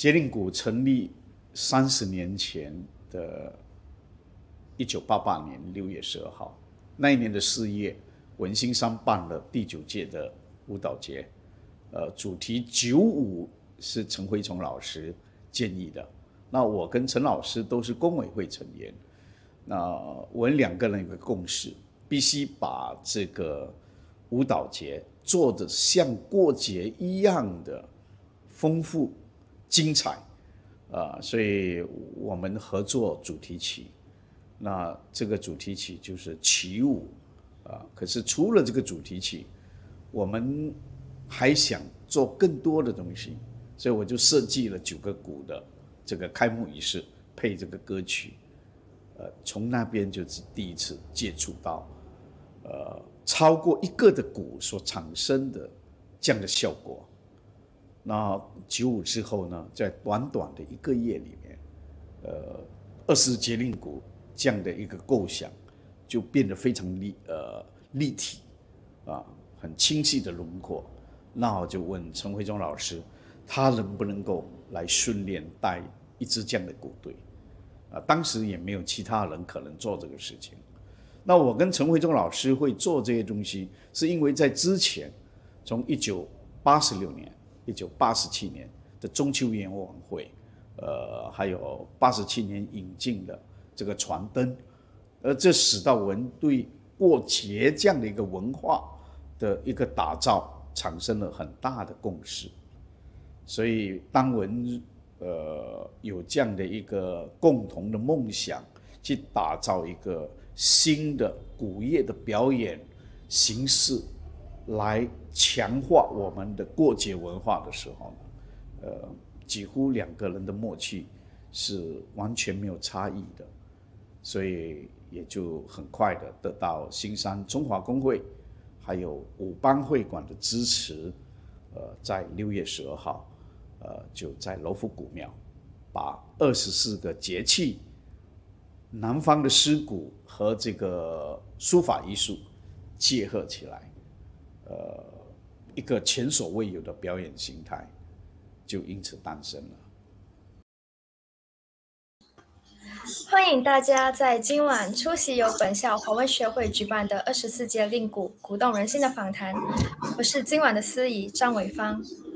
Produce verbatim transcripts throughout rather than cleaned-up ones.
节令鼓成立三十年前的一九八八年六月十二号，那一年的四月，文心山办了第九届的舞蹈节，呃，主题九五是陈辉崇老师建议的。那我跟陈老师都是工委会成员，那我们两个人有个共识，必须把这个舞蹈节做得像过节一样的丰富精彩，啊、呃，所以我们合作主题曲。那这个主题曲就是起舞，啊，可是除了这个主题曲，我们还想做更多的东西，所以我就设计了九个鼓的这个开幕仪式配这个歌曲，呃，从那边就是第一次接触到，呃，超过一个的鼓所产生的这样的效果。那九五之后呢，在短短的一个月里面，呃，二十节令鼓这样的一个构想就变得非常立呃立体啊，很清晰的轮廓。那我就问陈辉忠老师，他能不能够来训练带一支这样的鼓队啊？当时也没有其他人可能做这个事情。那我跟陈辉忠老师会做这些东西，是因为在之前，从一九八十六年、一九八十七年的中秋烟火晚会，呃，还有八十七年引进的这个传灯，而这使到我们对过节这样的一个文化的一个打造产生了很大的共识。所以当我们呃有这样的一个共同的梦想，去打造一个新的鼓乐的表演形式，来强化我们的过节文化的时候呢，呃，几乎两个人的默契是完全没有差异的。所以也就很快的得到新山中华工会还有武邦会馆的支持，呃，在六月十二号，呃，就在柔福古庙把二十四个节气、南方的诗鼓和这个书法艺术结合起来，呃，一个前所未有的表演形态就因此诞生了。 欢迎大家在今晚出席由本校华文学会举办的二十四届令鼓鼓动人心的访谈。我是今晚的司仪张伟芳。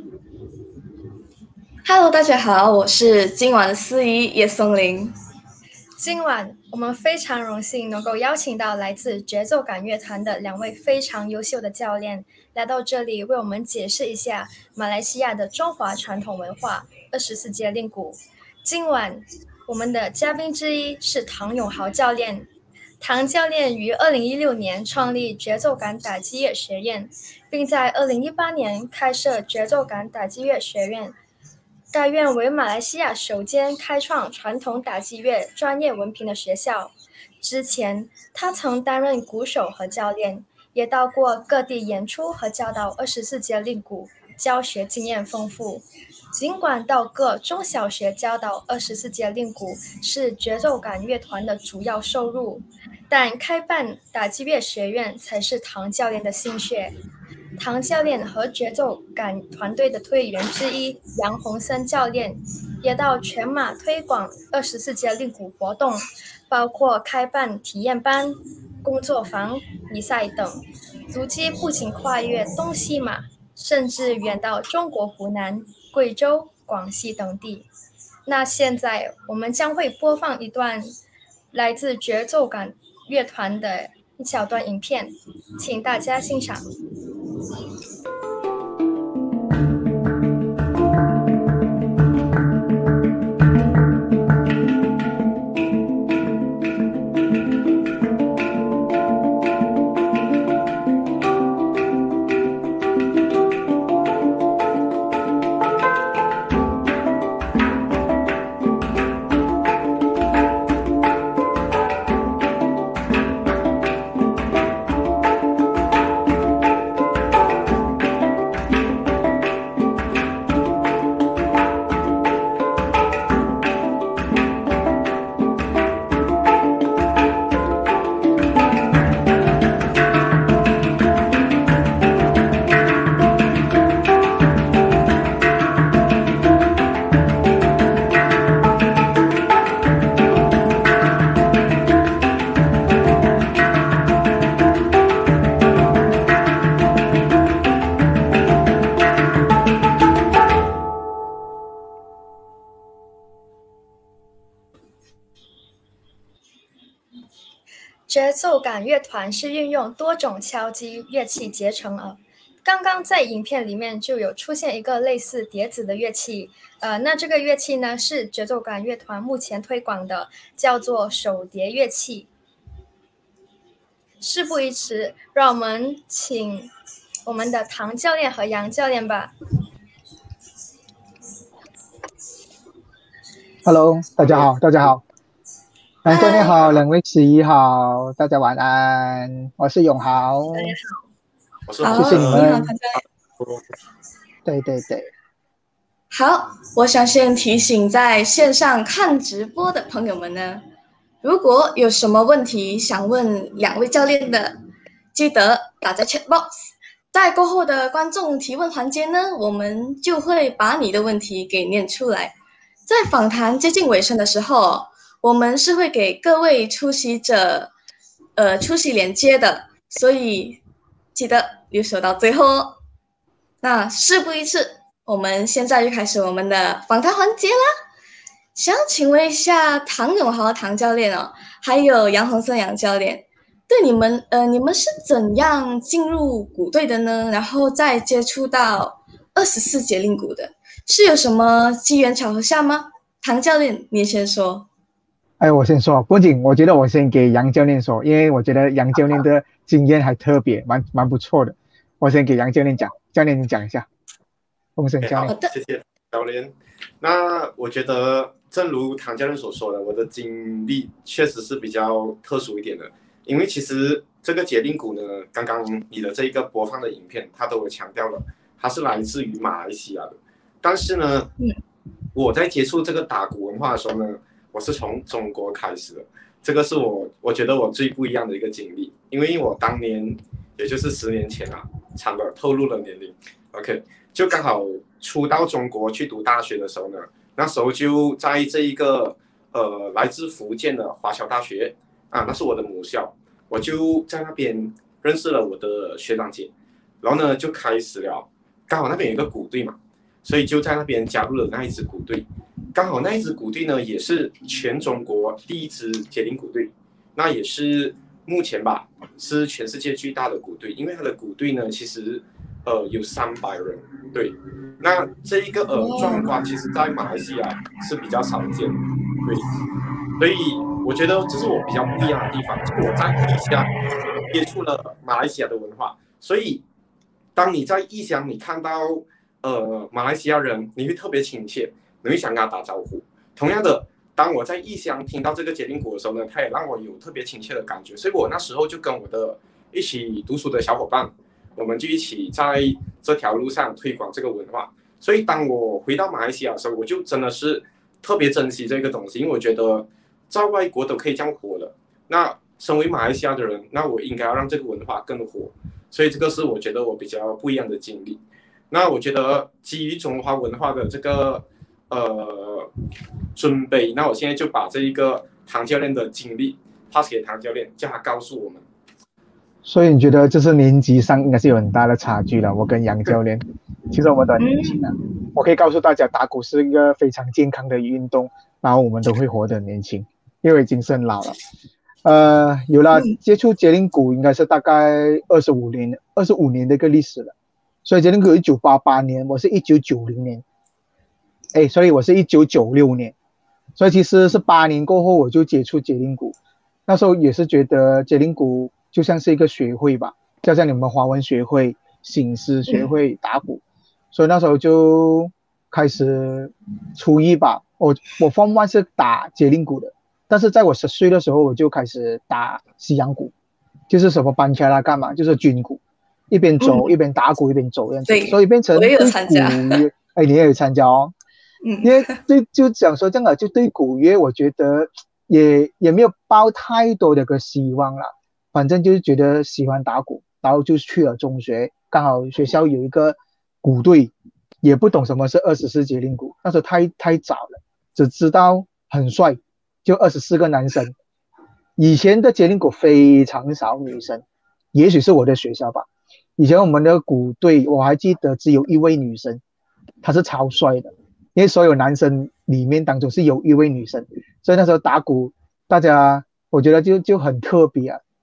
Hello， 大家好，我是今晚的司仪叶松林。 今晚我们非常荣幸能够邀请到来自节奏感乐团的两位非常优秀的教练来到这里，为我们解释一下马来西亚的中华传统文化二十四节令鼓。今晚我们的嘉宾之一是唐永豪教练。唐教练于二零一六年创立节奏感打击乐学院，并在二零一八年开设节奏感打击乐学院。该院为马来西亚首间开创传统打击乐专业文凭的学校。之前，他曾担任鼓手和教练，也到过各地演出和教导二十四节令鼓，教学经验丰富。尽管到各中小学教导二十四节令鼓是节奏感乐团的主要收入，但开办打击乐学院才是唐教练的心血。唐教练和节奏感团队的推人之一杨洪森教练也到全马推广二十四节令鼓活动，包括开办体验班、工作坊、比赛等，足迹不仅跨越东西马，甚至远到中国湖南、贵州、广西等地。那现在我们将会播放一段来自节奏感乐团的一小段影片，请大家欣赏。 节奏感乐团是运用多种敲击乐器结成的。刚刚在影片里面就有出现一个类似碟子的乐器，呃，那这个乐器呢是节奏感乐团目前推广的，叫做手碟乐器。事不宜迟，让我们请我们的唐教练和杨教练吧。 Hello， 大家好，大家好，杨教练好，两位司仪好，大家晚安，我是永豪， 大家好， 我是好， 谢谢你们。 你好，唐教练。 对对对， 好，我想先提醒在线上看直播的朋友们呢，如果有什么问题想问两位教练的，记得打在 chat box。在过后的观众提问环节呢，我们就会把你的问题给念出来。在访谈接近尾声的时候，我们是会给各位出席者，呃，出席连接的，所以记得留守到最后哦。那事不宜迟，我们现在就开始我们的访谈环节啦。想请问一下唐永豪唐教练哦，还有杨洪森杨教练，对你们，呃，你们是怎样进入鼓队的呢？然后再接触到二十四节令鼓的？是有什么机缘巧合下吗？唐教练，你先说。 哎，我先说，不仅我觉得我先给杨教练说，因为我觉得杨教练的经验还特别蛮蛮不错的，我先给杨教练讲，教练你讲一下。洪森教练， 好的，谢谢教练。那我觉得，正如唐教练所说的，我的经历确实是比较特殊一点的，因为其实这个节令鼓呢，刚刚你的这一个播放的影片，它都有强调了，它是来自于马来西亚的。但是呢，嗯，我在接触这个打鼓文化的时候呢，我是从中国开始的，这个是我我觉得我最不一样的一个经历，因为我当年也就是十年前啊，惨的透露了年龄 ，OK， 就刚好初到中国去读大学的时候呢，那时候就在这一个呃来自福建的华侨大学啊，那是我的母校，我就在那边认识了我的学长姐，然后呢就开始了，刚好那边有一个鼓队嘛。所以就在那边加入了那一支鼓队，刚好那一支鼓队呢，也是全中国第一支节令鼓队，那也是目前吧，是全世界最大的鼓队，因为它的鼓队呢，其实呃有三百人，对，那这一个呃状况，其实在马来西亚是比较少见的，对，所以我觉得这是我比较不一样的地方，就是我在异乡接触了马来西亚的文化，所以当你在异乡，你看到呃，马来西亚人，你会特别亲切，你会想跟他打招呼。同样的，当我在异乡听到这个节令鼓的时候呢，它也让我有特别亲切的感觉。所以我那时候就跟我的一起读书的小伙伴，我们就一起在这条路上推广这个文化。所以当我回到马来西亚的时候，我就真的是特别珍惜这个东西，因为我觉得在外国都可以这样活了，那身为马来西亚的人，那我应该要让这个文化更活。所以这个是我觉得我比较不一样的经历。那我觉得基于中华文化的这个呃准备，那我现在就把这一个唐教练的经历 pass 给唐教练，叫他告诉我们。 所以你觉得就是年纪上应该是有很大的差距了？我跟杨教练，其实我们都很年轻啊。我可以告诉大家，打鼓是一个非常健康的运动，然后我们都会活得很年轻，因为已经是很老了。呃，有了接触节令鼓，应该是大概二十五年，二十五年的一个历史了。所以节令鼓一九八八年，我是一九九零年，哎，所以我是一九九六年，所以其实是八年过后我就接触节令鼓，那时候也是觉得节令鼓就像是一个学会吧，就像你们华文学会、醒狮学会打鼓，所以那时候就开始初一吧，我我 Form One 是打节令鼓的，但是在我十岁的时候我就开始打西洋鼓，就是什么班恰拉干嘛，就是军鼓。一边走、嗯、一边打鼓一边走这样子，所以变成对鼓乐，哎，你也有参加哦，嗯，因为对就讲说这样的，就对鼓乐，我觉得也也没有抱太多的个希望啦，反正就是觉得喜欢打鼓，然后就去了中学，刚好学校有一个鼓队，也不懂什么是二十四节令鼓，那时候太太早了，只知道很帅，就二十四个男生，以前的节令鼓非常少女生，也许是我的学校吧。以前我们的鼓队，我还记得只有一位女生，她是超帅的，因为所有男生里面当中是有一位女生，所以那时候打鼓，大家我觉得就就很特别啊。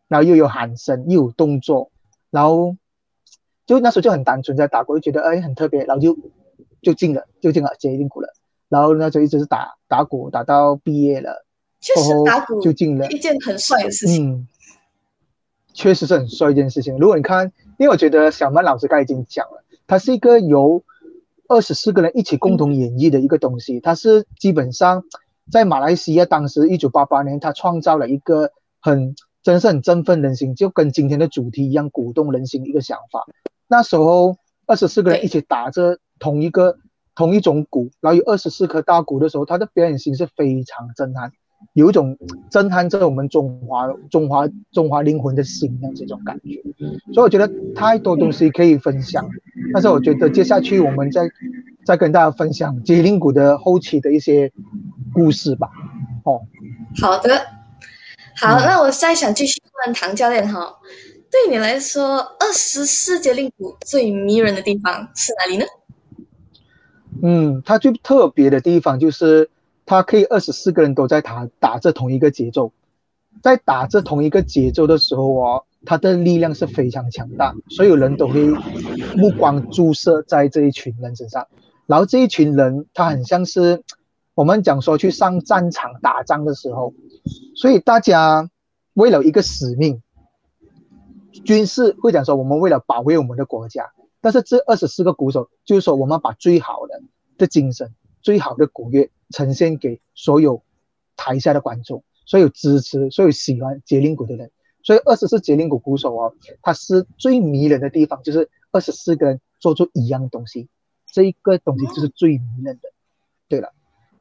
然后又有喊声，又有动作，然后就那时候就很单纯在打鼓，就觉得哎很特别，然后就就进了，就进了杰林鼓了。然后那时候一直是打打鼓，打到毕业了， 确实过后打鼓就进了一件很帅的事情。 嗯，确实是很帅一件事情。如果你看，因为我觉得小曼老师刚才已经讲了，它是一个由二十四个人一起共同演绎的一个东西，它是基本上在马来西亚当时一九八八年，它创造了一个很真是很振奋人心，就跟今天的主题一样，鼓动人心的一个想法。那时候二十四个人一起打着同一个同一种鼓，然后有二十四颗大鼓的时候，他的表演形式非常震撼，有一种震撼着我们中华中华中华灵魂的心这样这种感觉。所以我觉得太多东西可以分享，但是我觉得接下去我们再再跟大家分享杰林鼓的后期的一些故事吧。哦， 好的，好， 嗯那我再想继续问唐教练哈，对你来说，二十四节令鼓最迷人的地方是哪里呢？ 嗯，它最特别的地方就是它可以二十四个人都在打打着同一个节奏，在打着同一个节奏的时候哦，它的力量是非常强大，所有人都会目光注视在这一群人身上，然后这一群人他很像是我们讲说去上战场打仗的时候，所以大家为了一个使命，军事会讲说我们为了保卫我们的国家。但是这二十四个鼓手，就是说我们把最好的的精神、最好的鼓乐呈现给所有台下的观众，所有支持、所有喜欢杰林鼓的人。所以二十四杰林鼓鼓手哦，他是最迷人的地方，就是二十四个人做出一样东西，这一个东西就是最迷人的。对了，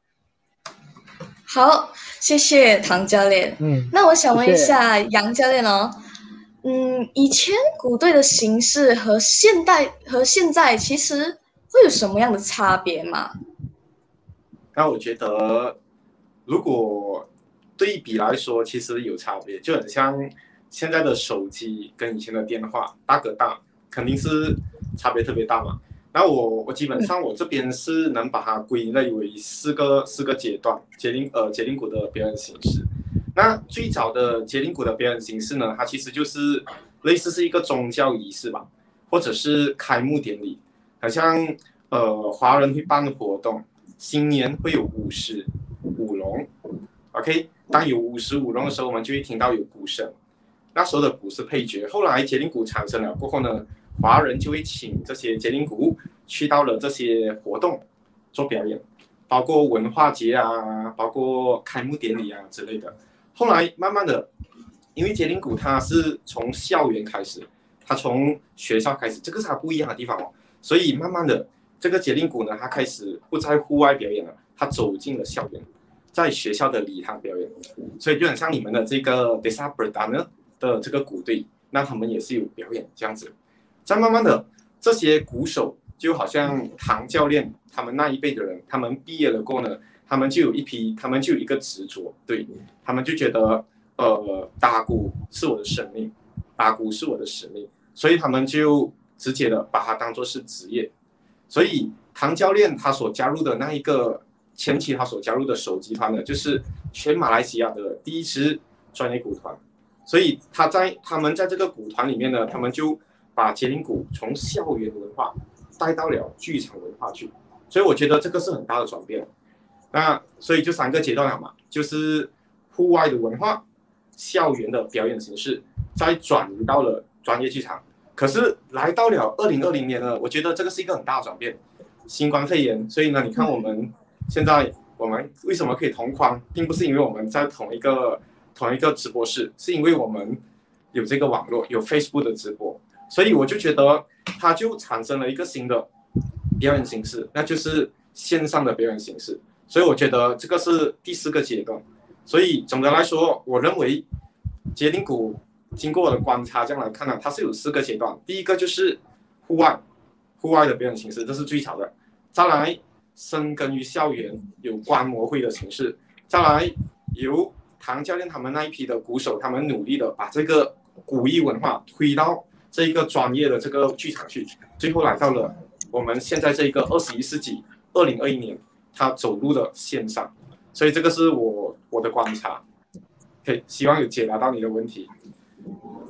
好，谢谢唐教练。 嗯， 那我想问一下杨教练哦。嗯，以前鼓队的形式和现代和现在其实会有什么样的差别吗？ 那我觉得，如果对比来说，其实有差别，就很像现在的手机跟以前的电话，大哥大肯定是差别特别大嘛。那我我基本上我这边是能把它归类为四个四个阶段，杰林呃杰林鼓的表演形式。那最早的杰林鼓的表演形式呢，它其实就是类似是一个宗教仪式吧，或者是开幕典礼，好像呃华人会办活动，新年会有舞狮、舞龙 ，OK， 当有舞狮、舞龙的时候，我们就会听到有鼓声，那时候的鼓是配角。后来杰林鼓产生了过后呢，华人就会请这些杰林鼓去到了这些活动做表演，包括文化节啊，包括开幕典礼啊之类的。后来慢慢的，因为杰林鼓它是从校园开始，它从学校开始，这个是它不一样的地方哦。所以慢慢的，这个杰林鼓呢，它开始不在户外表演了，它走进了校园，在学校的礼堂表演。所以就很像你们的这个 Desa Berdana 的这个鼓队，那他们也是有表演这样子。再慢慢的，这些鼓手就好像唐教练他们那一辈的人，他们毕业了过后呢，他们就有一批，他们就有一个执着，对，他们就觉得，呃，打鼓是我的生命，打鼓是我的使命，所以他们就直接的把它当作是职业。所以唐教练他所加入的那一个前期他所加入的手集团呢，就是全马来西亚的第一支专业鼓团。所以他在他们在这个鼓团里面呢，他们就把杰林鼓从校园文化带到了剧场文化去，所以我觉得这个是很大的转变。那所以就三个阶段了嘛，就是户外的文化、校园的表演形式，再转移到了专业剧场。可是来到了二零二零年呢，我觉得这个是一个很大的转变，新冠肺炎，所以呢，你看我们现在我们为什么可以同框，并不是因为我们在同一个同一个直播室，是因为我们有这个网络，有 Facebook 的直播，所以我就觉得它就产生了一个新的表演形式，那就是线上的表演形式。所以我觉得这个是第四个阶段。所以总的来说，我认为杰林鼓经过我的观察这样来看呢，它是有四个阶段。第一个就是户外，户外的表演形式，这是最早的。再来深耕于校园，有观摩会的形式。再来由唐教练他们那一批的鼓手，他们努力的把这个鼓艺文化推到这一个专业的这个剧场去，最后来到了我们现在这一个二十一世纪二零二一年。他走入了线上，所以这个是我我的观察，可以希望有解答到你的问题。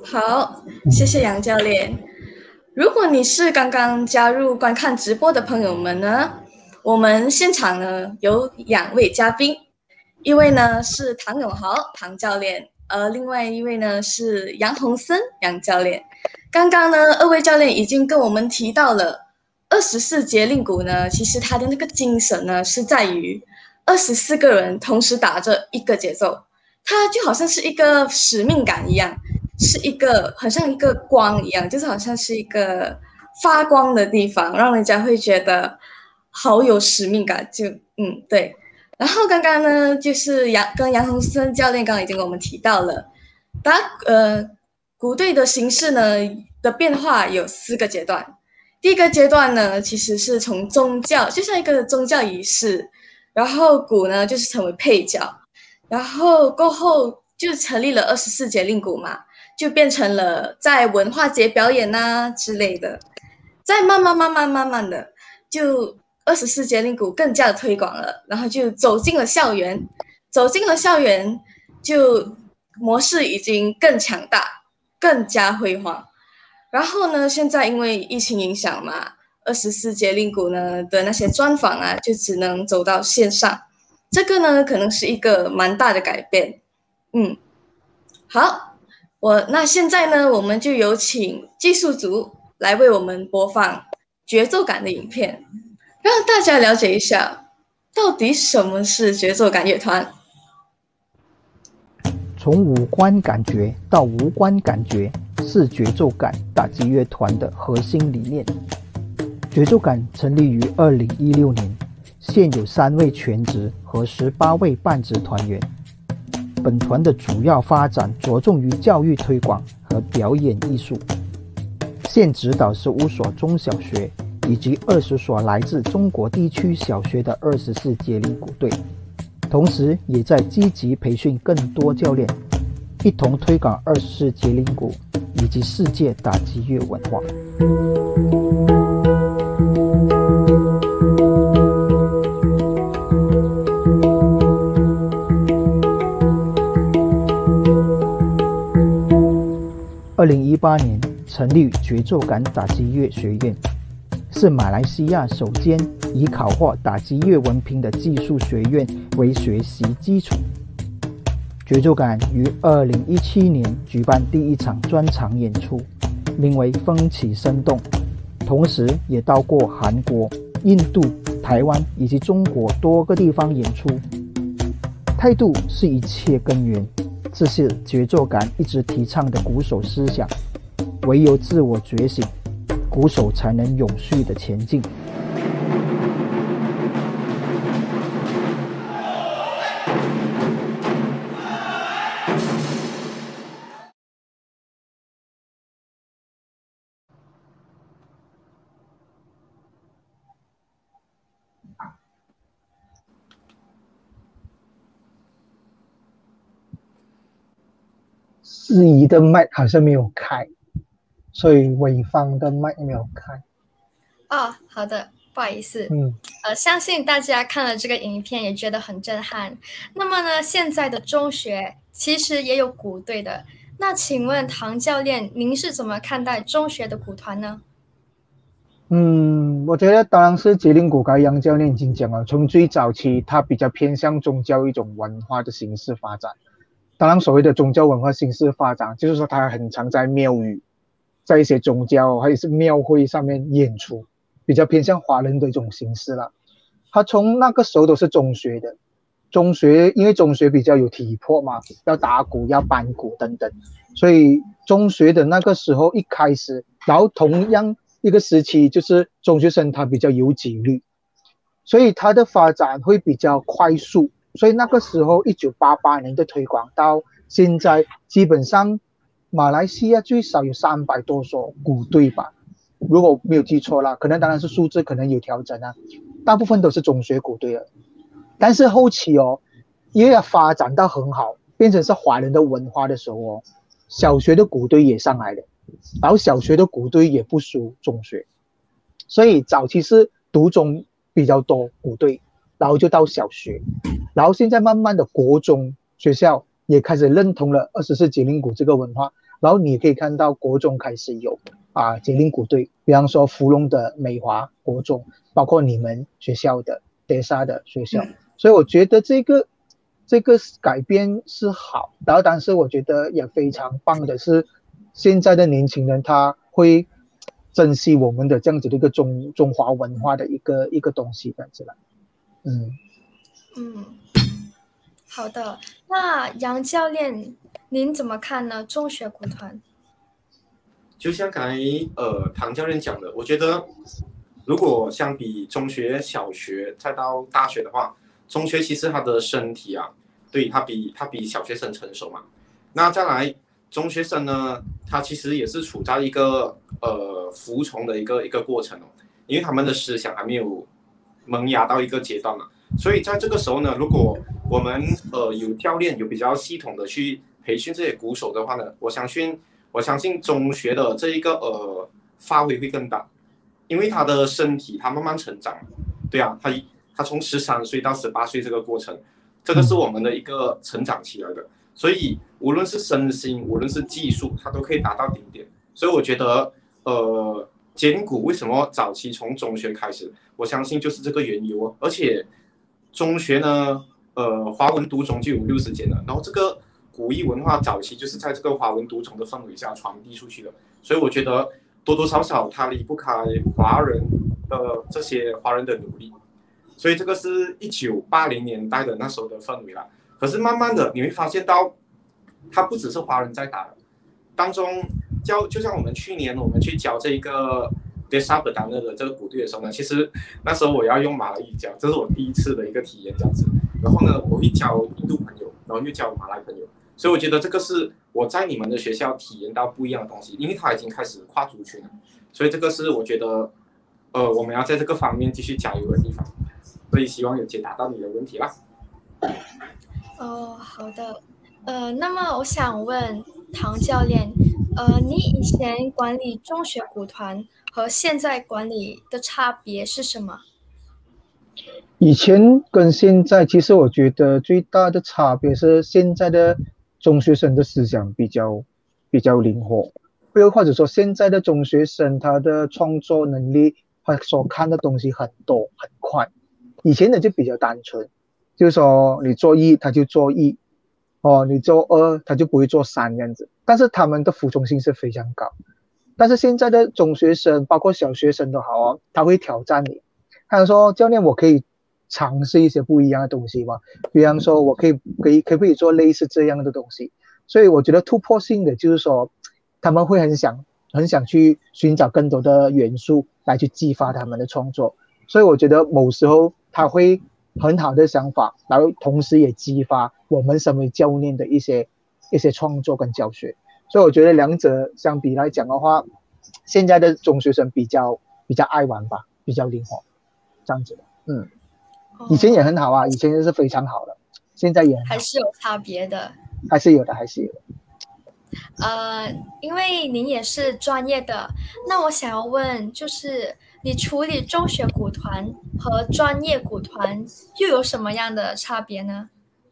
好，谢谢杨教练。如果你是刚刚加入观看直播的朋友们呢，我们现场呢有两位嘉宾，一位呢是唐永豪唐教练，而另外一位呢是杨洪森杨教练。刚刚呢，二位教练已经跟我们提到了二十四节令鼓呢，其实它的那个精神呢是在于二十四个人同时打着一个节奏，它就好像是一个使命感一样。是一个很像一个光一样，就是好像是一个发光的地方，让人家会觉得好有使命感。就嗯对。然后刚刚呢，就是杨跟杨洪森教练刚刚已经跟我们提到了，打呃鼓队的形式呢的变化有四个阶段。第一个阶段呢，其实是从宗教，就像一个宗教仪式，然后鼓呢就是成为配角，然后过后就成立了二十四节令鼓嘛。就变成了在文化节表演啊之类的，再慢慢慢慢慢慢的，就二十四节令鼓更加的推广了，然后就走进了校园，走进了校园，就模式已经更强大，更加辉煌。然后呢，现在因为疫情影响嘛，二十四节令鼓呢的那些专访啊，就只能走到线上，这个呢可能是一个蛮大的改变。嗯，好。我那现在呢，我们就有请技术组来为我们播放节奏感的影片，让大家了解一下到底什么是节奏感乐团。 从五官感觉到无关感觉是节奏感打击乐团的核心理念。节奏感成立于二零一六年，现有三位全职和十八位半职团员。本团的主要发展着重于教育推广和表演艺术，现指导是五所中小学以及二十所来自中国地区小学的二十四节令鼓队，同时也在积极培训更多教练，一同推广二十四节令鼓以及世界打击乐文化。二零一八年成立节奏感打击乐学院，是马来西亚首间以考获打击乐文凭的技术学院为学习基础。节奏感于二零一七年举办第一场专场演出，名为《风起生动》，同时也到过韩国、印度、台湾以及中国多个地方演出。态度是一切根源，这是节奏感一直提倡的鼓手思想，唯有自我觉醒，鼓手才能永续的前进。 司仪的麦好像没有开，所以潍坊的麦没有开。 哦，好的，不好意思。 嗯， 呃，相信大家看了这个影片也觉得很震撼。那么呢，现在的中学其实也有鼓队的。那请问唐教练，您是怎么看待中学的鼓团呢？ 嗯，我觉得当然是节令鼓，刚才杨教练已经讲了，从最早期它比较偏向宗教一种文化的形式发展。当然，所谓的宗教文化形式发展，就是说它很常在庙宇，在一些宗教还有是庙会上面演出，比较偏向华人的一种形式了。它从那个时候都是中学的，中学因为中学比较有体魄嘛，要打鼓、要搬鼓等等，所以中学的那个时候一开始，然后同样一个时期就是中学生他比较有纪律，所以他的发展会比较快速。所以那个时候一九八八年的推广到现在，基本上马来西亚最少有三百多所鼓队吧，如果没有记错啦，可能当然是数字可能有调整啊，大部分都是中学鼓队了。但是后期哦，因为要发展到很好，变成是华人的文化的时候哦，小学的鼓队也上来了，然后小学的鼓队也不输中学，所以早期是独中比较多鼓队，然后就到小学，然后现在慢慢的国中学校也开始认同了二十四节令鼓这个文化， 然后你也可以看到国中开始有啊节令鼓队，比方说福隆的美华国中，包括你们学校的德沙的学校， 嗯、 所以我觉得这个这个改编是好，然后但是我觉得也非常棒的是，现在的年轻人他会珍惜我们的这样子的一个中中华文化的一个一个东西，这样子了。嗯嗯，好的。那杨教练，您怎么看呢？中学鼓团？ 就像刚才呃唐教练讲的，我觉得如果相比中学、小学再到大学的话，中学其实他的身体啊，对他比他比小学生成熟嘛。那再来中学生呢，他其实也是处在一个呃服从的一个一个过程哦，因为他们的思想还没有萌芽到一个阶段嘛。所以在这个时候呢，如果我们呃有教练有比较系统的去培训这些鼓手的话呢，我相信我相信中学的这一个呃发挥会更大，因为他的身体他慢慢成长，对啊，他他从十三岁到十八岁这个过程，这个是我们的一个成长期来的，所以无论是身心，无论是技术，他都可以达到顶点。所以我觉得呃节令鼓为什么早期从中学开始，我相信就是这个缘由哦，而且。中学呢，呃，华文读中就有六十间了，然后这个古意文化早期就是在这个华文读中的氛围下传递出去的，所以我觉得多多少少它离不开华人的这些华人的努力，所以这个是一九八零年代的那时候的氛围啦。可是慢慢的你会发现到，它不只是华人在打的，当中教就像我们去年我们去教这个。对沙本丹勒的这个鼓队的时候呢，其实那时候我要用马来语教，这是我第一次的一个体验这样子。然后呢，我会教印度朋友，然后又教马来朋友，所以我觉得这个是我在你们的学校体验到不一样的东西，因为它已经开始跨族群了，所以这个是我觉得，呃，我们要在这个方面继续加油的地方。所以希望有解答到你的问题啦。 哦，好的。呃，那么我想问唐教练，呃，你以前管理中学鼓团和现在管理的差别是什么？ 以前跟现在，其实我觉得最大的差别是现在的中学生的思想比较比较灵活，又或者说现在的中学生他的创作能力，他所看的东西很多很快，以前的就比较单纯，就是说你做一他就做一。哦，你做二，他就不会做三这样子，但是他们的服从性是非常高。但是现在的中学生，包括小学生都好哦，他会挑战你。他说：“教练，我可以尝试一些不一样的东西吗？比方说，我可以可以可不可以做类似这样的东西？”所以我觉得突破性的就是说，他们会很想很想去寻找更多的元素来去激发他们的创作。所以我觉得某时候他会。很好的想法，然后同时也激发我们身为教练的一些一些创作跟教学，所以我觉得两者相比来讲的话，现在的中学生比较比较爱玩吧，比较灵活，这样子的，嗯，以前也很好啊，以前是非常好的，现在也很好还是有差别的， 还是有的，还是有的。 呃，因为您也是专业的，那我想要问，就是你处理中学鼓团和专业鼓团又有什么样的差别呢？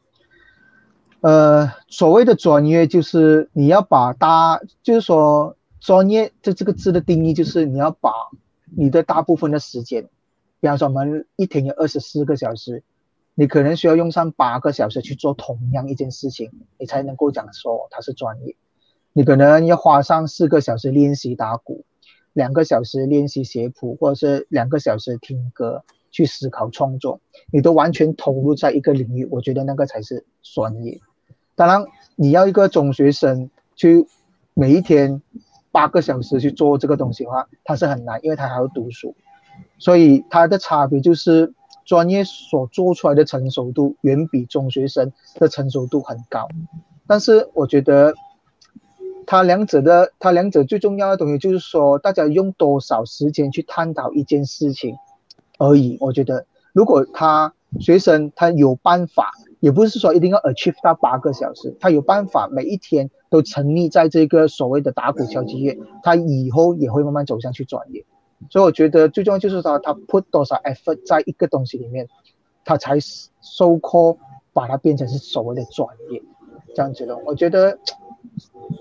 呃，所谓的专业就是你要把大，就是说专业这这个字的定义就是你要把你的大部分的时间，比方说我们一天有二十四个小时，你可能需要用上八个小时去做同样一件事情，你才能够讲说它是专业。你可能要花上四个小时练习打鼓，两个小时练习写谱，或者是两个小时听歌去思考创作，你都完全投入在一个领域，我觉得那个才是专业。当然你要一个中学生去每一天八个小时去做这个东西的话，他是很难，因为他还要读书，所以它的差别就是专业所做出来的成熟度远比中学生的成熟度很高。但是我觉得它两者的它两者最重要的东西就是说，大家用多少时间去探讨一件事情而已。我觉得如果他学生他有办法，也不是说一定要 achieve 到八个小时，他有办法每一天都沉溺在这个所谓的打鼓敲击乐，他以后也会慢慢走向去专业。所以我觉得最重要就是他他 put 多少 effort 在一个东西里面，他才so called把它变成是所谓的专业，这样子的。我觉得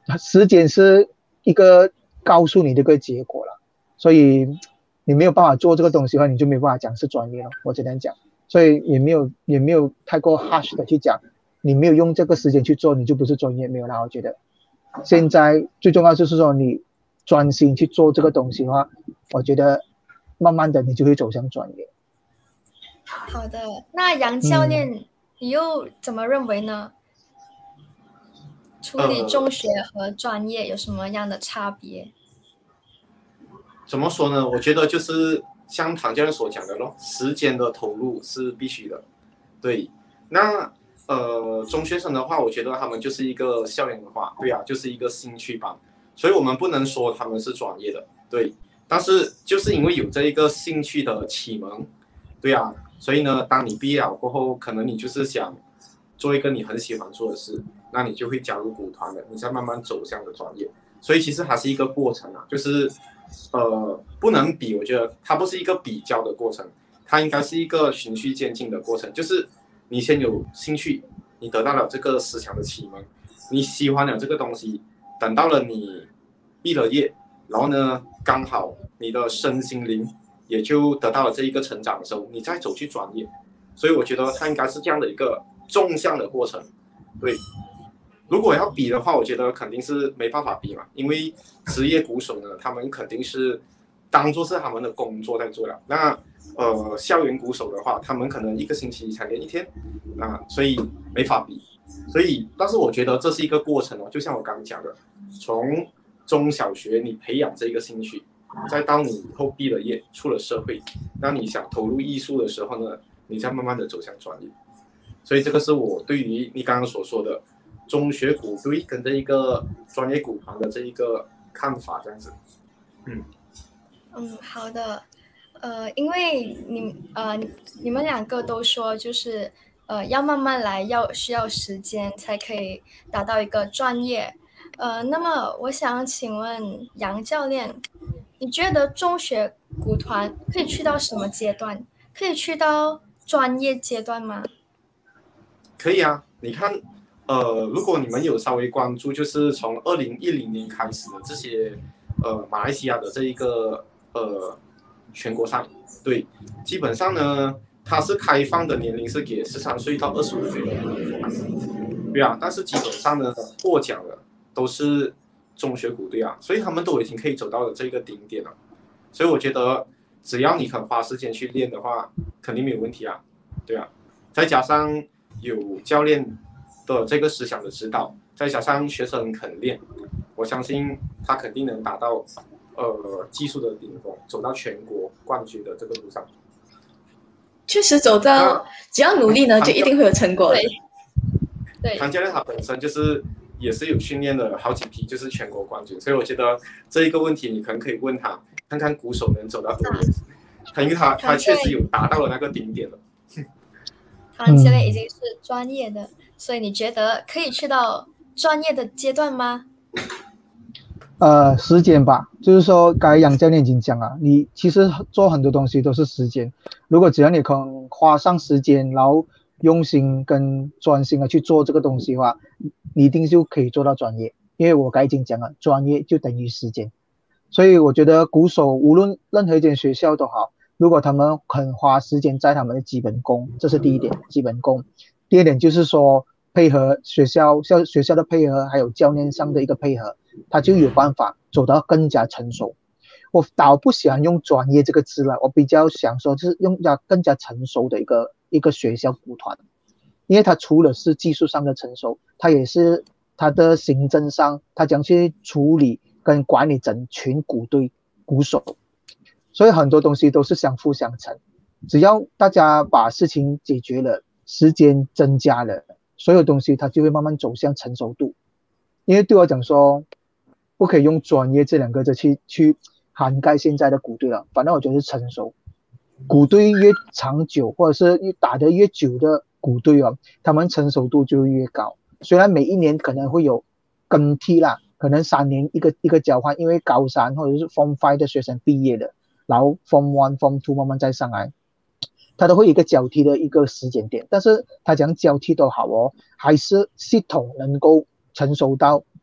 时间是一个告诉你这个结果了，所以你没有办法做这个东西的话，你就没有办法讲是专业了。我只能讲，所以也没有也没有太过 harsh 的去讲，你没有用这个时间去做，你就不是专业，没有啦。我觉得现在最重要就是说你专心去做这个东西的话，我觉得慢慢的你就会走向专业。 好的，那杨教练， 嗯、 你又怎么认为呢？处理中学和专业有什么样的差别？ 呃、怎么说呢？我觉得就是像唐教练所讲的咯，时间的投入是必须的。对，那呃中学生的话，我觉得他们就是一个校园文化，对啊，就是一个兴趣班，所以我们不能说他们是专业的，对。但是就是因为有这一个兴趣的启蒙，对啊，所以呢，当你毕业了过后，可能你就是想做一个你很喜欢做的事，那你就会加入鼓团的，你再慢慢走向的专业。所以其实它是一个过程啊，就是呃不能比，我觉得它不是一个比较的过程，它应该是一个循序渐进的过程。就是你先有兴趣，你得到了这个思想的启蒙，你喜欢了这个东西，等到了你毕了业，然后呢刚好你的身心灵也就得到了这一个成长的时候，你再走去专业。所以我觉得它应该是这样的一个纵向的过程。对，如果要比的话，我觉得肯定是没办法比嘛，因为职业鼓手呢，他们肯定是当做是他们的工作在做了。那呃，校园鼓手的话，他们可能一个星期才练一天，啊，所以没法比。所以，但是我觉得这是一个过程哦，就像我刚刚讲的，从中小学你培养这个兴趣，再到你以后毕了业出了社会，那你想投入艺术的时候呢，你再慢慢的走向专业。所以这个是我对于你刚刚所说的中学鼓队跟这一个专业鼓团的这一个看法，这样子。嗯嗯，好的。呃，因为你呃你们两个都说就是呃要慢慢来，要需要时间才可以达到一个专业。呃，那么我想请问杨教练，你觉得中学鼓团可以去到什么阶段？可以去到专业阶段吗？ 可以啊，你看，呃，如果你们有稍微关注，就是从二零一零年开始的这些，呃，马来西亚的这一个呃全国赛，对，基本上呢，它是开放的年龄是给十三岁到二十五岁的，对啊，但是基本上呢，获奖的都是中学鼓队啊，所以他们都已经可以走到了这个顶点了，所以我觉得只要你肯花时间去练的话，肯定没有问题啊，对啊，再加上有教练的这个思想的指导，再加上学生肯练，我相信他肯定能达到呃技术的顶峰，走到全国冠军的这个路上。 确实走到，只要努力呢，就一定会有成果的。 对， 唐教练他本身就是也是有训练了好几批，就是全国冠军，所以我觉得这一个问题你可能可以问他，看看鼓手能走到多远。他因为他他确实有达到了那个顶点了。 唐教练已经是专业的，所以你觉得可以去到专业的阶段吗？ 呃，时间吧，就是说，刚才杨教练已经讲了，你其实做很多东西都是时间。如果只要你肯花上时间，然后用心跟专心的去做这个东西的话，你一定就可以做到专业。因为我刚才已经讲了，专业就等于时间。所以我觉得鼓手无论任何一间学校都好，如果他们肯花时间在他们的基本功，这是第一点，基本功。第二点就是说配合学校校学校的配合，还有教练上的一个配合，他就有办法走到更加成熟。我倒不喜欢用专业这个字了，我比较想说就是用加更加成熟的一个一个学校鼓团，因为他除了是技术上的成熟，他也是他的行政上，他将去处理跟管理整群鼓队鼓手，所以很多东西都是相辅相成。只要大家把事情解决了，时间增加了，所有东西它就会慢慢走向成熟度。因为对我讲说，不可以用专业这两个字去去涵盖现在的鼓队了，反正我觉得是成熟。鼓队越长久，或者是越打得越久的鼓队哦，他们成熟度就越高。虽然每一年可能会有更替啦，可能三年一个一个交换，因为高三或者是 Form 五的学生毕业了，然后 Form 一 Form 二慢慢再上来，他都会有一个交替的一个时间点。但是他讲交替都好哦，还是系统能够成熟到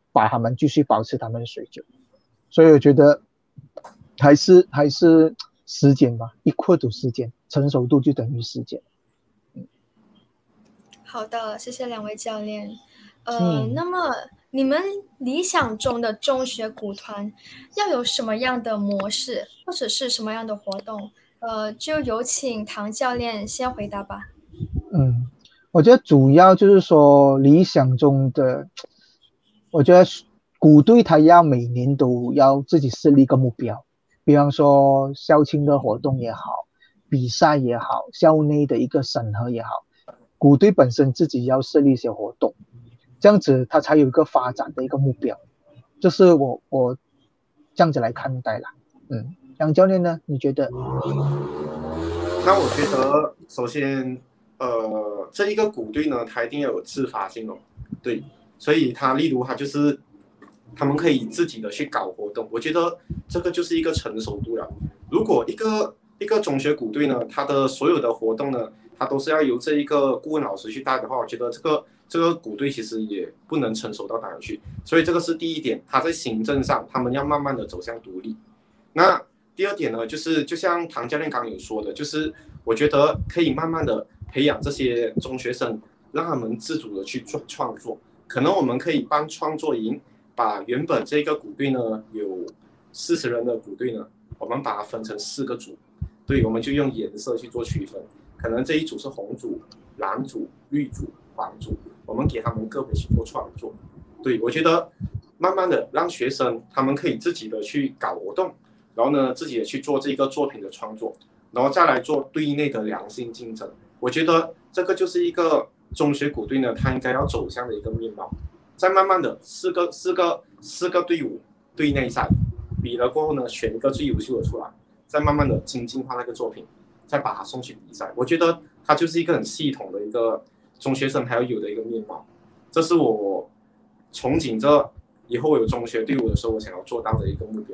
把他们继续保持他们的水准。所以我觉得还是还是时间吧，一刻度时间，成熟度就等于时间。 嗯，好的，谢谢两位教练。呃， 嗯、 那么你们理想中的中学鼓团要有什么样的模式，或者是什么样的活动？呃，就有请唐教练先回答吧。 嗯，我觉得主要就是说理想中的，我觉得鼓队他要每年都要自己设立一个目标，比方说校庆的活动也好，比赛也好，校内的一个审核也好，鼓队本身自己要设立一些活动，这样子他才有一个发展的一个目标，这是我我这样子来看待啦。嗯，杨教练呢？你觉得？ 那我觉得首先。呃，这一个鼓队呢，它一定要有自发性哦，对，所以它例如它就是他们可以自己的去搞活动，我觉得这个就是一个成熟度了。如果一个一个中学鼓队呢，它的所有的活动呢，它都是要由这一个顾问老师去带的话，我觉得这个这个鼓队其实也不能成熟到哪里去。所以这个是第一点，它在行政上他们要慢慢的走向独立。那第二点呢，就是就像唐教练刚刚有说的，就是我觉得可以慢慢的培养这些中学生，让他们自主的去做创作。可能我们可以办创作营，把原本这个鼓队呢有四十人的鼓队呢，我们把它分成四个组，对，我们就用颜色去做区分。可能这一组是红组、蓝组、绿组、黄组，我们给他们个别去做创作。对，我觉得慢慢的让学生他们可以自己的去搞活动，然后呢自己也去做这个作品的创作，然后再来做队内的良性竞争。我觉得这个就是一个中学鼓队呢，它应该要走向的一个面貌。再慢慢的四个四个四个队伍队内赛比了过后呢，选一个最优秀的出来，再慢慢的精进化那个作品，再把它送去比赛。我觉得它就是一个很系统的一个中学生还要有的一个面貌。这是我憧憬着以后有中学队伍的时候，我想要做到的一个目标。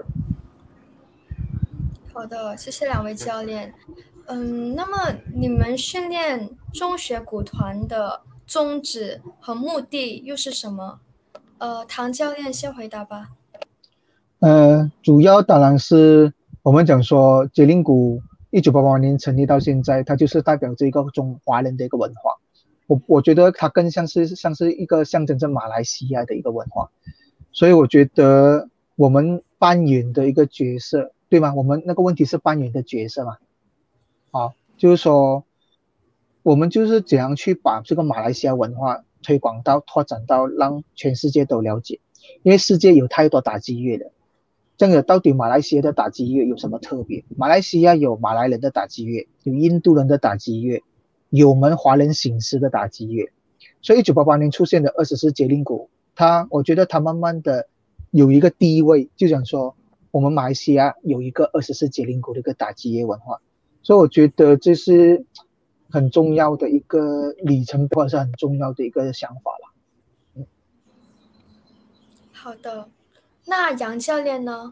好的，谢谢两位教练。嗯，那么你们训练中学鼓团的宗旨和目的又是什么？呃，唐教练先回答吧。 呃，主要当然是我们讲说节令鼓一九八八年成立到现在，它就是代表这个中华人的一个文化。我我觉得它更像是像是一个象征着马来西亚的一个文化，所以我觉得我们扮演的一个角色，对吗？我们那个问题是扮演的角色嘛？啊，就是说我们就是怎样去把这个马来西亚文化推广到、拓展到，让全世界都了解。因为世界有太多打击乐了，这样的到底马来西亚的打击乐有什么特别？马来西亚有马来人的打击乐，有印度人的打击乐，有我们华人醒狮的打击乐。所以一九八八年出现的二十四节令鼓，它我觉得它慢慢的有一个地位，就讲说我们马来西亚有一个二十四节令鼓的一个打击乐文化。所以我觉得这是很重要的一个里程碑，或者是很重要的一个想法了。嗯， 好的，那杨教练呢？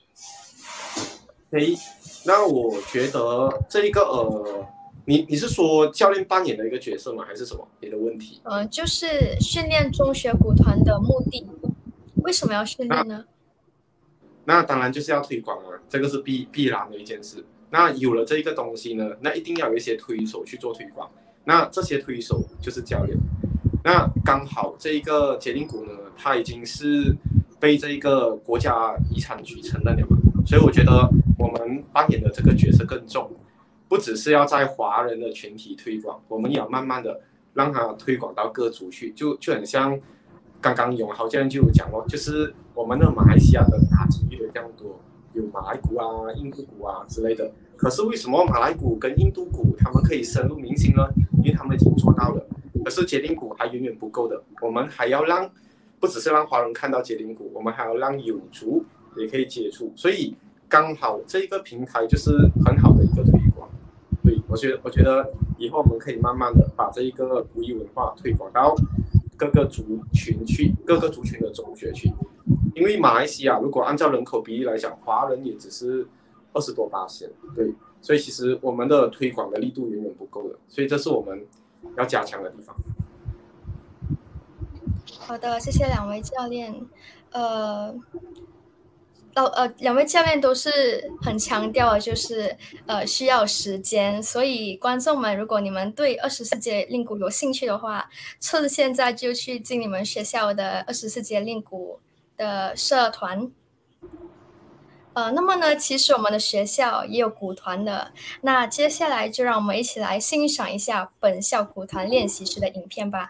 诶，那我觉得这一个呃，你你是说教练扮演的一个角色吗？还是什么别的问题？ 嗯、呃，就是训练中学鼓团的目的，为什么要训练呢？ 那, 那当然就是要推广啊，这个是必必然的一件事。那有了这一个东西呢，那一定要有一些推手去做推广。那这些推手就是教练。那刚好这一个节令鼓呢，它已经是被这一个国家遗产局承认了嘛，所以我觉得我们扮演的这个角色更重，不只是要在华人的群体推广，我们也要慢慢的让它推广到各族去，就就很像刚刚永豪教练就有讲过，就是我们的马来西亚的打击乐这样多。有马来鼓啊、印度鼓啊之类的，可是为什么马来鼓跟印度鼓他们可以深入民心呢？因为他们已经做到了。可是节令鼓还远远不够的，我们还要让，不只是让华人看到节令鼓，我们还要让有族也可以接触。所以刚好这个平台就是很好的一个推广。对，我觉得，我觉得以后我们可以慢慢的把这一个古语文化推广到各个族群去，各个族群的中学去。因为马来西亚如果按照人口比例来讲，华人也只是二十多%，对，所以其实我们的推广的力度远远不够的，所以这是我们要加强的地方。 好的，谢谢两位教练。呃，老呃，两位教练都是很强调的，就是呃需要时间，所以观众们，如果你们对二十四节令鼓有兴趣的话，趁现在就去进你们学校的二十四节令鼓的社团。呃，那么呢，其实我们的学校也有鼓团的。那接下来就让我们一起来欣赏一下本校鼓团练习时的影片吧。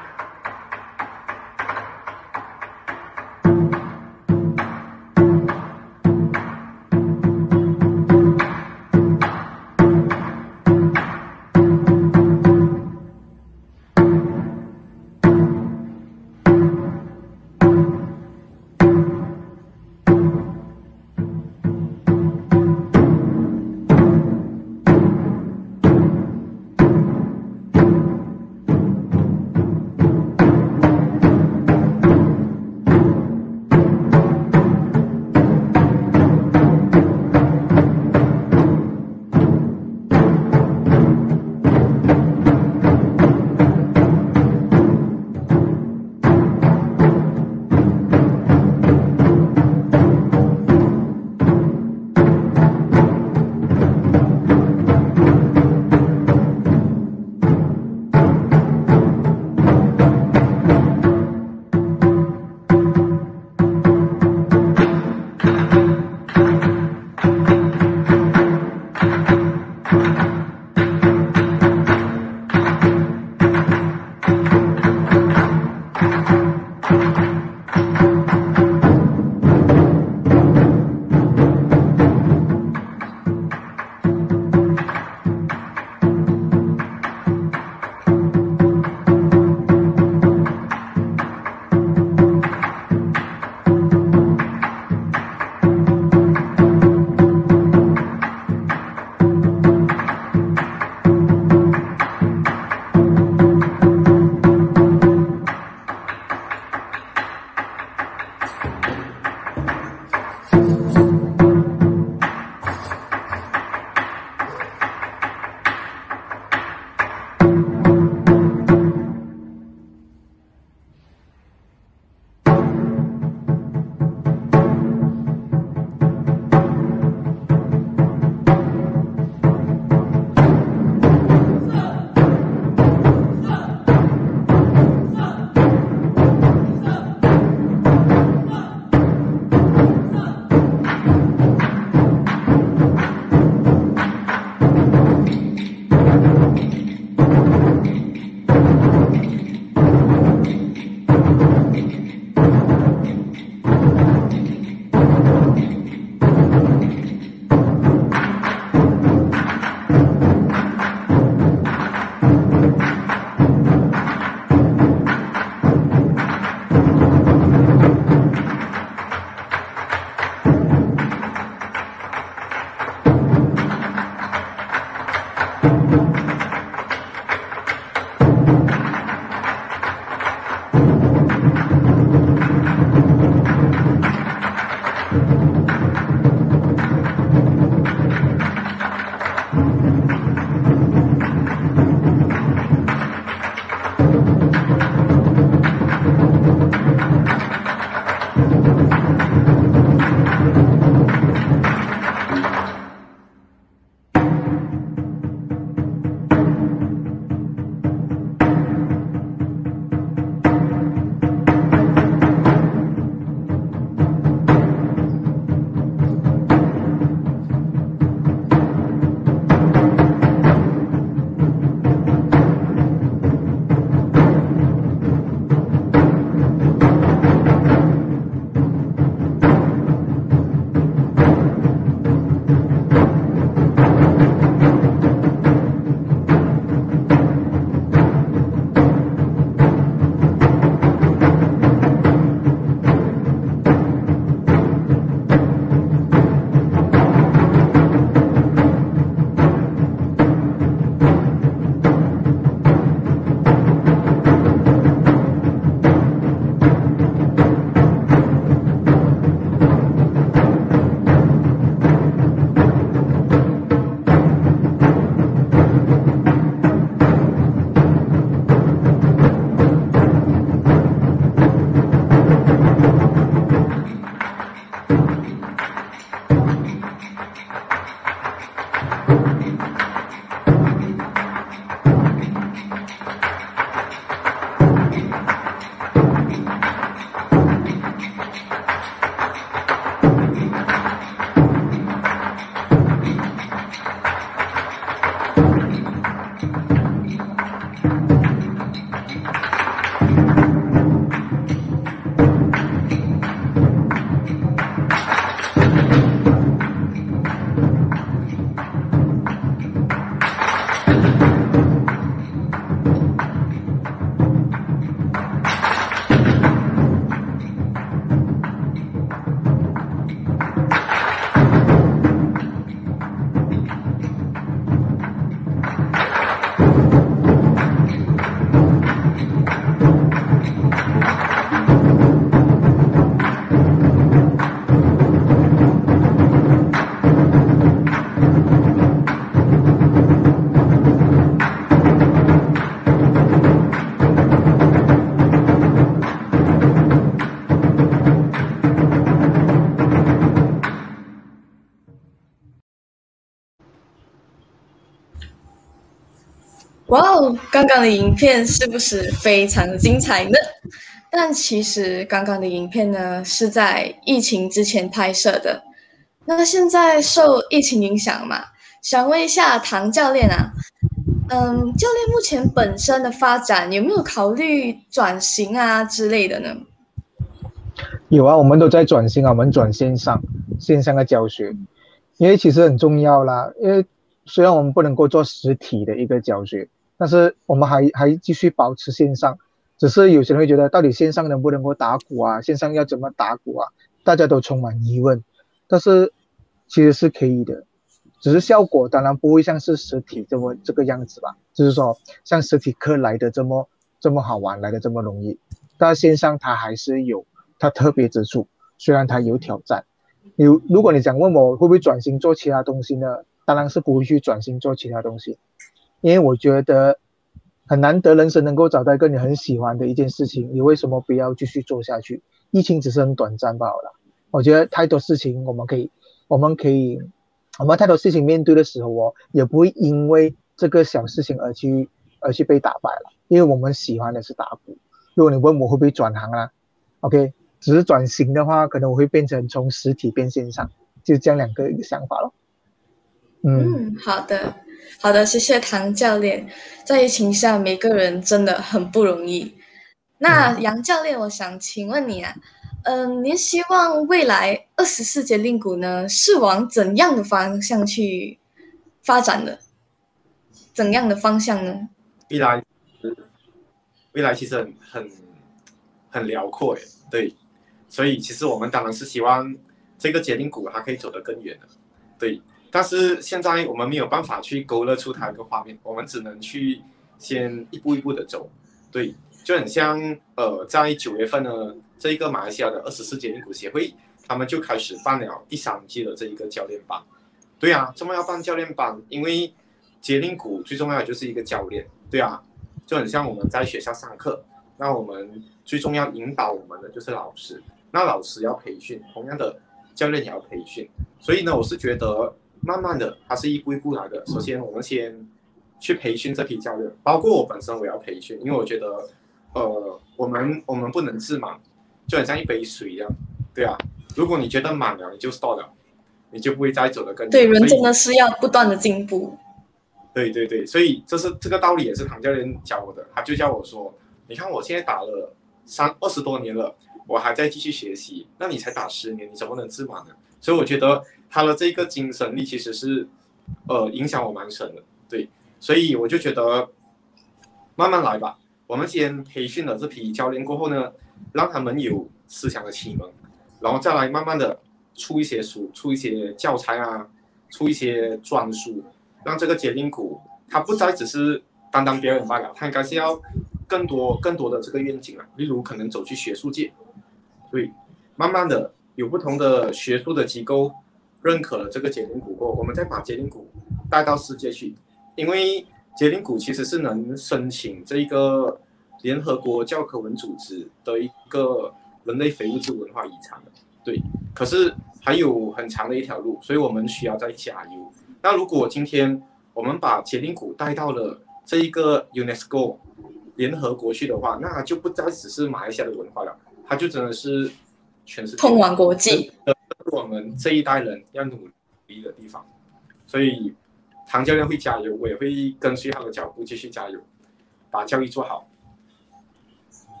哇哦，刚刚的影片是不是非常的精彩呢？但其实刚刚的影片呢是在疫情之前拍摄的，那现在受疫情影响嘛，想问一下唐教练啊，嗯，教练目前本身的发展有没有考虑转型啊之类的呢？ 有啊，我们都在转型啊，我们转线上，线上的教学，因为其实很重要啦。因为虽然我们不能够做实体的一个教学，但是我们还还继续保持线上。只是有些人会觉得，到底线上能不能够打鼓啊？线上要怎么打鼓啊？大家都充满疑问。但是其实是可以的，只是效果当然不会像是实体这么这个样子吧。就是说，像实体课来的这么这么好玩，来的这么容易，但线上它还是有它特别之处，虽然它有挑战。如如果你想问我会不会转型做其他东西呢？当然是不会去转型做其他东西，因为我觉得很难得人生能够找到一个你很喜欢的一件事情，你为什么不要继续做下去？疫情只是很短暂罢了。我觉得太多事情我们可以，我们可以，我们太多事情面对的时候哦，也不会因为这个小事情而去而去被打败了，因为我们喜欢的是打鼓。如果你问我会不会转行啊 ，OK， 只是转型的话，可能我会变成从实体变线上，就这样两个一个想法咯。 嗯，嗯，好的，好的，谢谢唐教练。在疫情下，每个人真的很不容易。那杨教练，我想请问你啊，嗯，您希望未来二十四节令鼓呢是往怎样的方向去发展的？怎样的方向呢？ 未来，未来其实很很很辽阔诶，对，所以其实我们当然是希望这个节令鼓它可以走得更远的，对。但是现在我们没有办法去勾勒出它一个画面，我们只能去先一步一步的走，对，就很像呃，在九月份呢，这一个马来西亚的二十四节令鼓协会，他们就开始办了第三季的这一个教练班，对啊，这么要办教练班，因为节令鼓最重要的就是一个教练，对啊，就很像我们在学校上课，那我们最重要引导我们的就是老师，那老师要培训，同样的教练也要培训，所以呢，我是觉得。慢慢的，它是一步一步来的。首先，我们先去培训这批教练，包括我本身我要培训，因为我觉得，呃，我们我们不能自满，就很像一杯水一样，对啊。如果你觉得满了，你就 stop 了，你就不会再走得更远。 对，人真的是要不断的进步。 对对对，所以这是这个道理也是唐教练教我的，他就教我说，你看我现在打了三二十多年了，我还在继续学习，那你才打十年，你怎么能自满呢？所以我觉得他的这个精神力其实是，呃，影响我蛮深的，对，所以我就觉得慢慢来吧。我们先培训了这批教练过后呢，让他们有思想的启蒙，然后再来慢慢的出一些书，出一些教材啊，出一些专书，让这个节令鼓它不再只是单单表演罢了，它应该是要更多更多的这个愿景啊，例如可能走去学术界，对，慢慢的。有不同的学术的机构认可了这个节令鼓过后，我们再把节令鼓带到世界去，因为节令鼓其实是能申请这一个联合国教科文组织的一个人类非物质文化遗产的，对。可是还有很长的一条路，所以我们需要再加油。那如果今天我们把节令鼓带到了这一个 UNESCO 联合国去的话，那就不再只是马来西亚的文化了，它就真的是。全世界通往国际， 这是我们这一代人要努力的地方。所以唐教练会加油，我也会跟随他的脚步继续加油，把教育做好。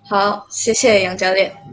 好，谢谢杨教练。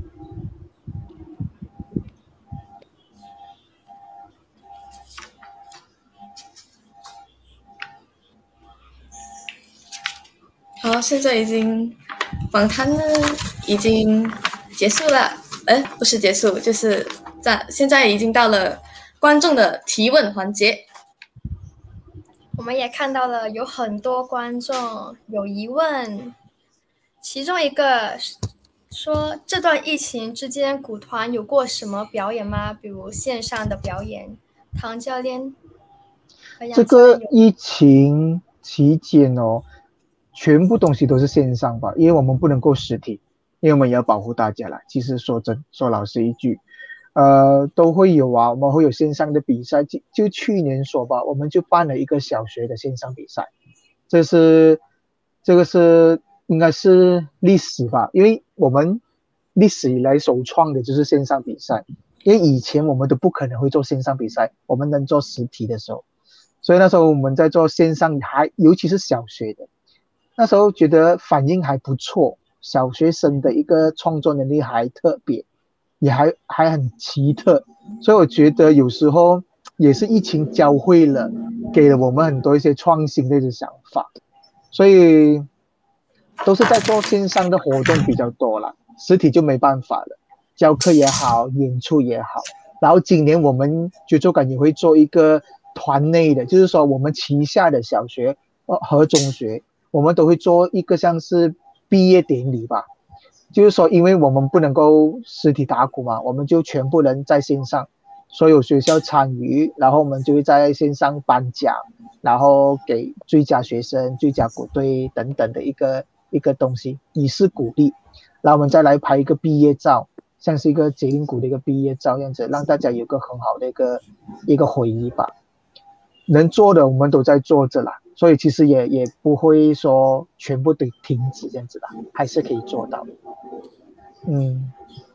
好，现在已经访谈呢已经结束了，哎，不是结束，就是在现在已经到了观众的提问环节。 我们也看到了有很多观众有疑问，其中一个说这段疫情之间鼓团有过什么表演吗？比如线上的表演，唐教练和杨这教练有个疫情期间哦，全部东西都是线上吧，因为我们不能够实体，因为我们也要保护大家啦。其实说真说老实一句，呃，都会有啊，我们会有线上的比赛，就就去年说吧，我们就办了一个小学的线上比赛，这是这个是应该是历史吧，因为我们历史以来首创的就是线上比赛，因为以前我们都不可能会做线上比赛，我们能做实体的时候，所以那时候我们在做线上还尤其是小学的，那时候觉得反应还不错，小学生的一个创作能力还特别，也还还很奇特，所以我觉得有时候也是疫情教会了，给了我们很多一些创新的一些想法，所以都是在做线上的活动比较多了，实体就没办法了，教课也好，演出也好。然后今年我们觉奏感也会做一个团内的，就是说我们旗下的小学和中学，我们都会做一个像是毕业典礼吧。就是说，因为我们不能够实体打鼓嘛，我们就全部人在线上，所有学校参与，然后我们就会在线上颁奖，然后给最佳学生、最佳鼓队等等的一个一个东西，以示鼓励。然后我们再来拍一个毕业照，像是一个节令鼓的一个毕业照样子，让大家有个很好的一个一个回忆吧。能做的我们都在做着啦，所以其实也也不会说全部得停止这样子啦，还是可以做到。嗯，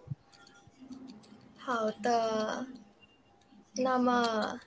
好的。那么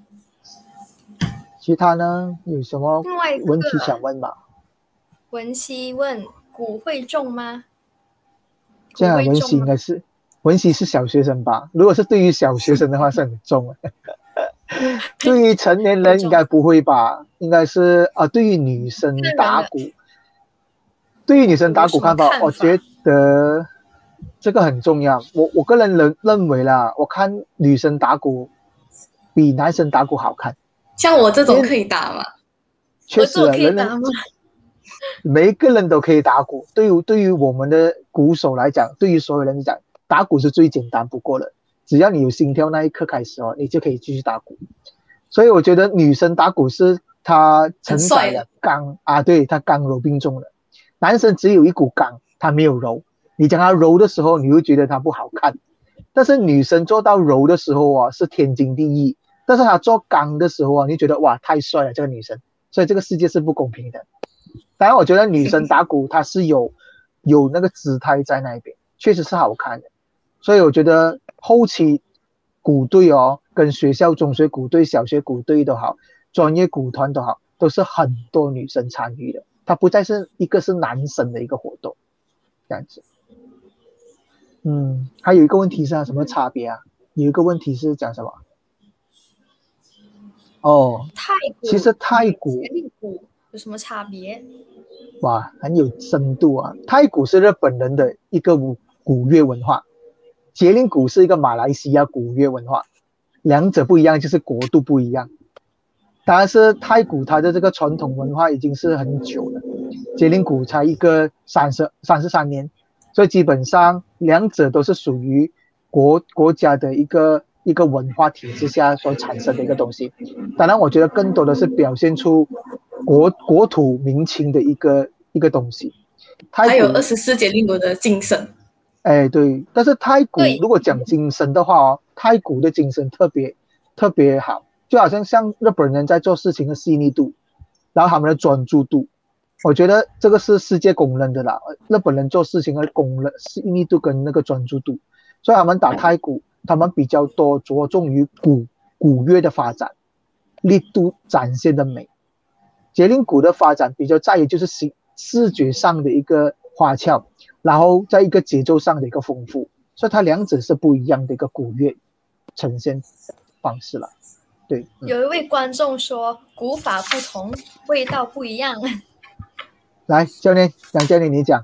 其他呢有什么另外一个问题想问吗？ 文熙问鼓会重吗？ 这样文鼓会重吗？ 熙应该是文熙是小学生吧？如果是对于小学生的话是很重的。对于成年人应该不会吧？应该是啊，对于女生打鼓，对于女生打鼓看法，我觉得这个很重要。我我个人认认为啦，我看女生打鼓比男生打鼓好看。 像我这种可以打吗？ 确实， 可以打吗？ 每一个人都可以打鼓。对于对于我们的鼓手来讲，对于所有人来讲，打鼓是最简单不过的。只要你有心跳那一刻开始哦，你就可以继续打鼓。所以我觉得女生打鼓是她承载了刚啊，对，她刚柔并重的。男生只有一股刚，他没有柔。你讲他柔的时候，你会觉得他不好看。但是女生做到柔的时候啊，是天经地义。但是她做刚的时候啊，你觉得哇，太帅了这个女生。所以这个世界是不公平的。当然，我觉得女生打鼓她是有有那个姿态在那边，确实是好看的。所以我觉得后期鼓队哦，跟学校中学鼓队、小学鼓队都好，专业鼓团都好，都是很多女生参与的，它不再是一个是男生的一个活动，这样子。嗯，还有一个问题是啊，什么差别啊？有一个问题是讲什么？哦， 太鼓其实太鼓、 节令鼓有什么差别？ 哇，很有深度啊！太鼓是日本人的一个鼓鼓乐文化。节令鼓是一个马来西亚鼓乐文化，两者不一样，就是国度不一样。当然是太鼓，它的这个传统文化已经是很久了，节令鼓才一个三十三十三年，所以基本上两者都是属于国国家的一个一个文化体制下所产生的一个东西。当然，我觉得更多的是表现出国国土民情的一个一个东西。 还有二十四节令鼓的精神。 哎，对，但是太鼓如果讲精神的话哦，太鼓的精神特别特别好，就好像像日本人在做事情的细腻度，然后他们的专注度，我觉得这个是世界公认的啦。日本人做事情的公认细腻度跟那个专注度，所以他们打太鼓，他们比较多着重于鼓鼓乐的发展，力度展现的美。节令鼓的发展比较在于就是视视觉上的一个花俏。 然后在一个节奏上的一个丰富，所以它两者是不一样的一个古乐呈现方式了。对， 嗯、有一位观众说古法不同，味道不一样。 来，教练，杨教练你讲。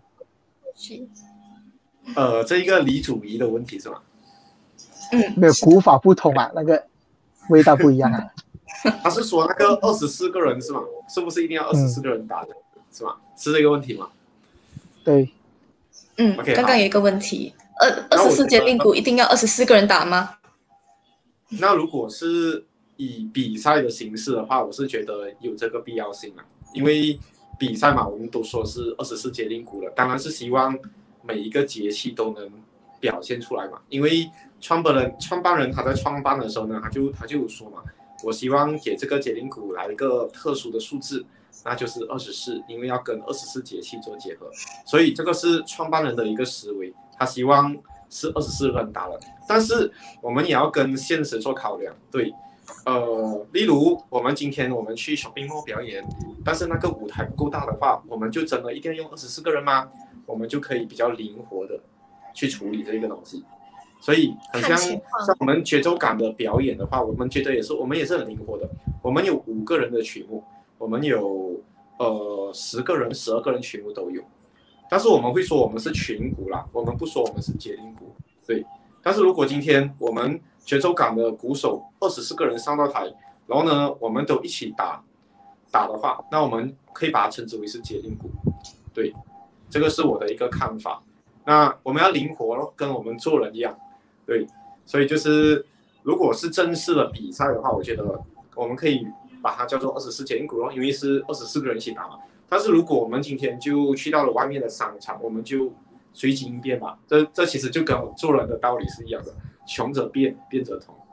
呃，这一个李祖仪的问题是吗？ 嗯， 没有，古法不同啊，那个味道不一样啊。 他是说那个二十四个人是吗？是不是一定要二十四个人打的、嗯、是吗？是这个问题吗？ 对。 嗯， okay, 刚刚有一个问题，二二十四节令鼓一定要二十四个人打吗？ 那如果是以比赛的形式的话，我是觉得有这个必要性啊，因为比赛嘛，我们都说是二十四节令鼓了，当然是希望每一个节气都能表现出来嘛。因为创办人创办人他在创办的时候呢，他就他就有说嘛，我希望给这个节令鼓来一个特殊的数字，那就是二十四，因为要跟二十四节气做结合，所以这个是创办人的一个思维，他希望是二十四个人打了，但是我们也要跟现实做考量，对，呃，例如我们今天我们去 shopping mall 表演，但是那个舞台不够大的话，我们就真的一定要用二十四个人吗？我们就可以比较灵活的去处理这个东西，所以很像像我们节奏感的表演的话，我们觉得也是我们也是很灵活的，我们有五个人的曲目，我们有呃十个人、十二个人曲目都有，但是我们会说我们是群鼓啦，我们不说我们是节令鼓，对。但是如果今天我们节奏感的鼓手二十四个人上到台，然后呢，我们都一起打打的话，那我们可以把它称之为是节令鼓，对，这个是我的一个看法。那我们要灵活，跟我们做人一样，对，所以就是如果是正式的比赛的话，我觉得我们可以把它叫做二十四节令鼓咯，因为是二十四个人一起打嘛。但是如果我们今天就去到了外面的商场，我们就随机应变嘛，这这其实就跟我做人的道理是一样的，穷则变，变则通。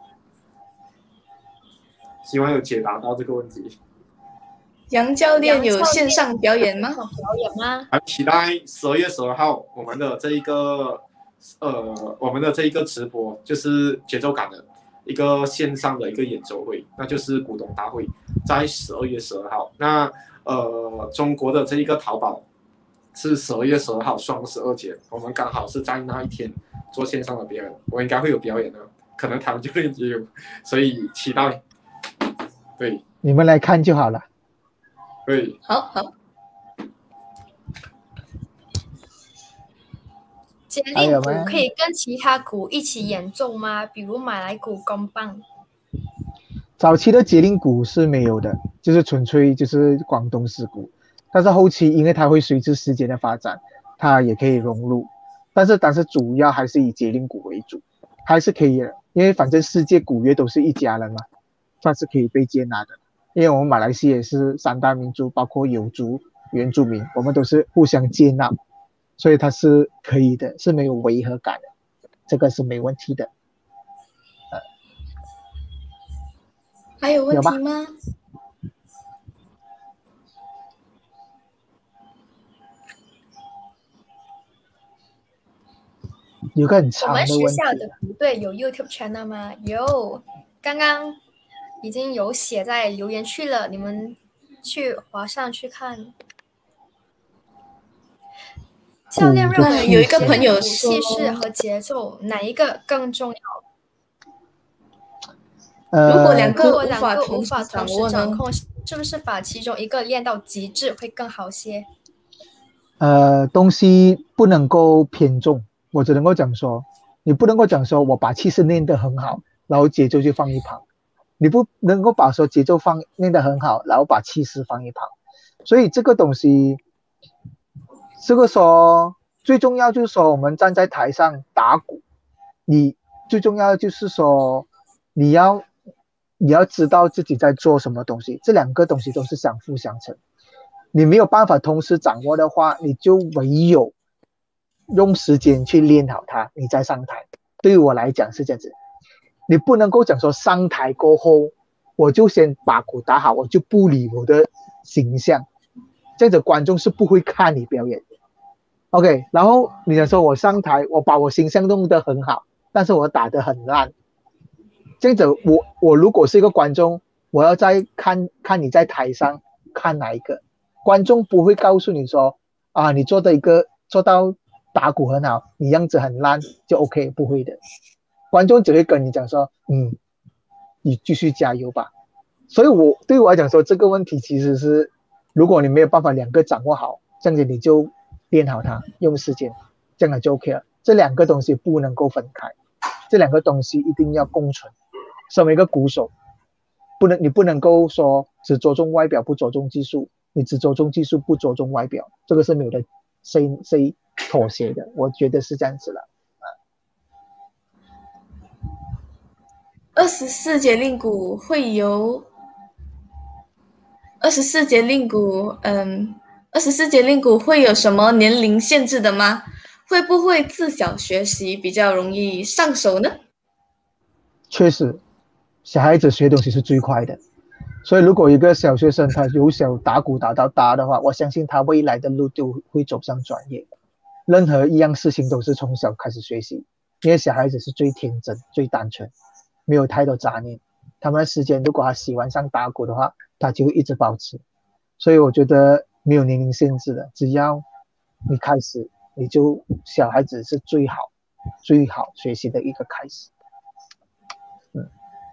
希望有解答到这个问题。 杨教练有线上表演吗？ 表演吗？ 还期待十二月十二号我们的这一个呃我们的这一个直播，就是节奏感的一个线上的一个演奏会，那就是股东大会，在十二月十二号。那呃中国的这一个淘宝是十二月十二号双十二节，我们刚好是在那一天做线上的表演，我应该会有表演的，可能他们就会也有，所以期待。对， 你们来看就好了。 对， 好好。 节令鼓可以跟其他鼓一起演奏吗？比如马来鼓、钢棒。 早期的节令鼓是没有的，就是纯粹就是广东式鼓。但是后期因为它会随着时间的发展，它也可以融入。但是但是主要还是以节令鼓为主，还是可以的，因为反正世界鼓乐都是一家人嘛，算是可以被接纳的。因为我们马来西亚也是三大民族，包括有族、原住民，我们都是互相接纳，所以它是可以的，是没有违和感的，这个是没问题的。呃、 还有问题吗？ 有个很长的问题。 我们学校的鼓队有 YouTube channel 吗？有，刚刚已经有写在留言区了，你们去滑上去看。教练认为有一个朋友说， 气势和节奏哪一个更重要？ 呃、如果两个如果两个无法同时掌控，是不是把其中一个练到极致会更好些？ 呃，东西不能够偏重，我只能够讲说，你不能够讲说我把气势练得很好，然后节奏就放一旁。你不能够把说节奏放练得很好，然后把气势放一旁，所以这个东西，这个说最重要就是说我们站在台上打鼓，你最重要就是说你要你要知道自己在做什么东西，这两个东西都是相辅相成。你没有办法同时掌握的话，你就唯有用时间去练好它，你再上台。对于我来讲是这样子。你不能够讲说上台过后我就先把鼓打好，我就不理我的形象，这样子观众是不会看你表演的。 OK， 然后你想说我上台我把我形象弄得很好，但是我打得很烂，这样子我我如果是一个观众，我要再看看你在台上看哪一个，观众不会告诉你说啊你做的一个做到打鼓很好，你样子很烂就 OK， 不会的，观众只会跟你讲说，嗯，你继续加油吧。所以我对我来讲说，这个问题其实是，如果你没有办法两个掌握好，这样子你就练好它，用时间，这样就 OK 了。这两个东西不能够分开，这两个东西一定要共存。身为一个鼓手，不能你不能够说只着重外表不着重技术，你只着重技术不着重外表，这个是没有的谁谁妥协的，我觉得是这样子了。 二十四节令鼓会有二十四节令鼓，嗯，二十四节令鼓会有什么年龄限制的吗？会不会自小学习比较容易上手呢？ 确实，小孩子学东西是最快的，所以如果一个小学生他由小打鼓打到大的话，我相信他未来的路就会走上专业。任何一样事情都是从小开始学习，因为小孩子是最天真、最单纯，没有太多杂念。他们的时间，如果他喜欢上打鼓的话，他就会一直保持。所以我觉得没有年龄限制的，只要你开始，你就小孩子是最好、最好学习的一个开始。嗯，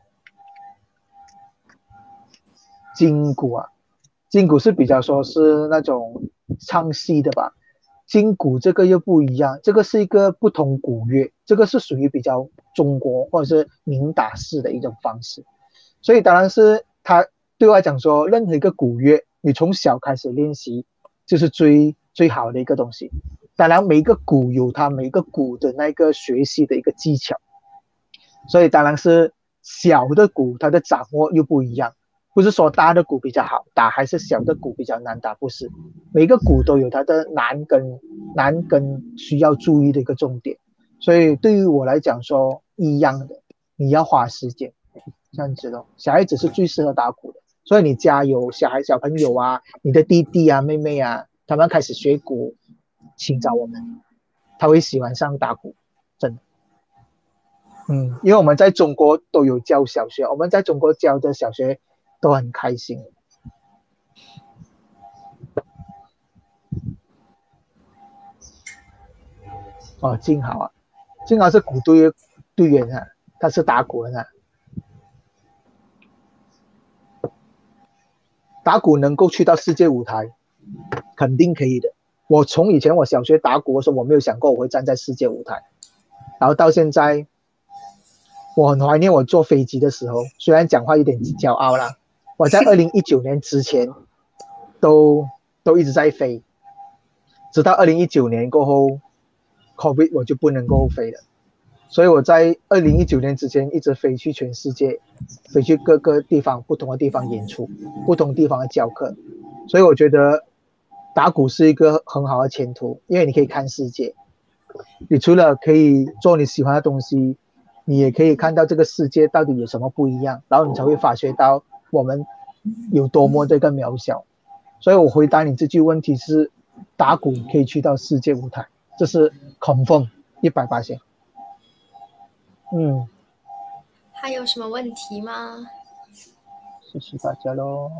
金鼓啊，金鼓是比较说是那种唱戏的吧。金鼓这个又不一样，这个是一个不同鼓乐，这个是属于比较中国或者是民打式的一种方式，所以当然是它对我来讲说，任何一个鼓乐，你从小开始练习，就是最最好的一个东西。当然，每一个鼓有它每一个鼓的那个学习的一个技巧，所以当然是小的鼓它的掌握又不一样。不是说大的鼓比较好打，还是小的鼓比较难打，不是，每个鼓都有它的难跟难跟需要注意的一个重点，所以对于我来讲说一样的，你要花时间，这样子咯。小孩子是最适合打鼓的，所以你加油，小孩小朋友啊，你的弟弟啊妹妹啊，他们开始学鼓，请找我们，他会喜欢上打鼓，真的。嗯，因为我们在中国都有教小学，我们在中国教的小学都很开心。哦，静豪啊，静豪是鼓队队员啊，他是打鼓的啊。打鼓能够去到世界舞台，肯定可以的。我从以前我小学打鼓的时候，我没有想过我会站在世界舞台，然后到现在，我很怀念我坐飞机的时候，虽然讲话有点骄傲啦。我在二零一九年之前都都一直在飞，直到二零一九年过后 ，COVID 我就不能够飞了，所以我在二零一九年之前一直飞去全世界，飞去各个地方、不同的地方演出，不同地方的教课，所以我觉得打鼓是一个很好的前途，因为你可以看世界，你除了可以做你喜欢的东西，你也可以看到这个世界到底有什么不一样，然后你才会发觉到我们有多么这个渺小。所以我回答你这句问题是，打鼓可以去到世界舞台，这是 confirm 一百八千。嗯， 还有什么问题吗？ 谢谢大家咯。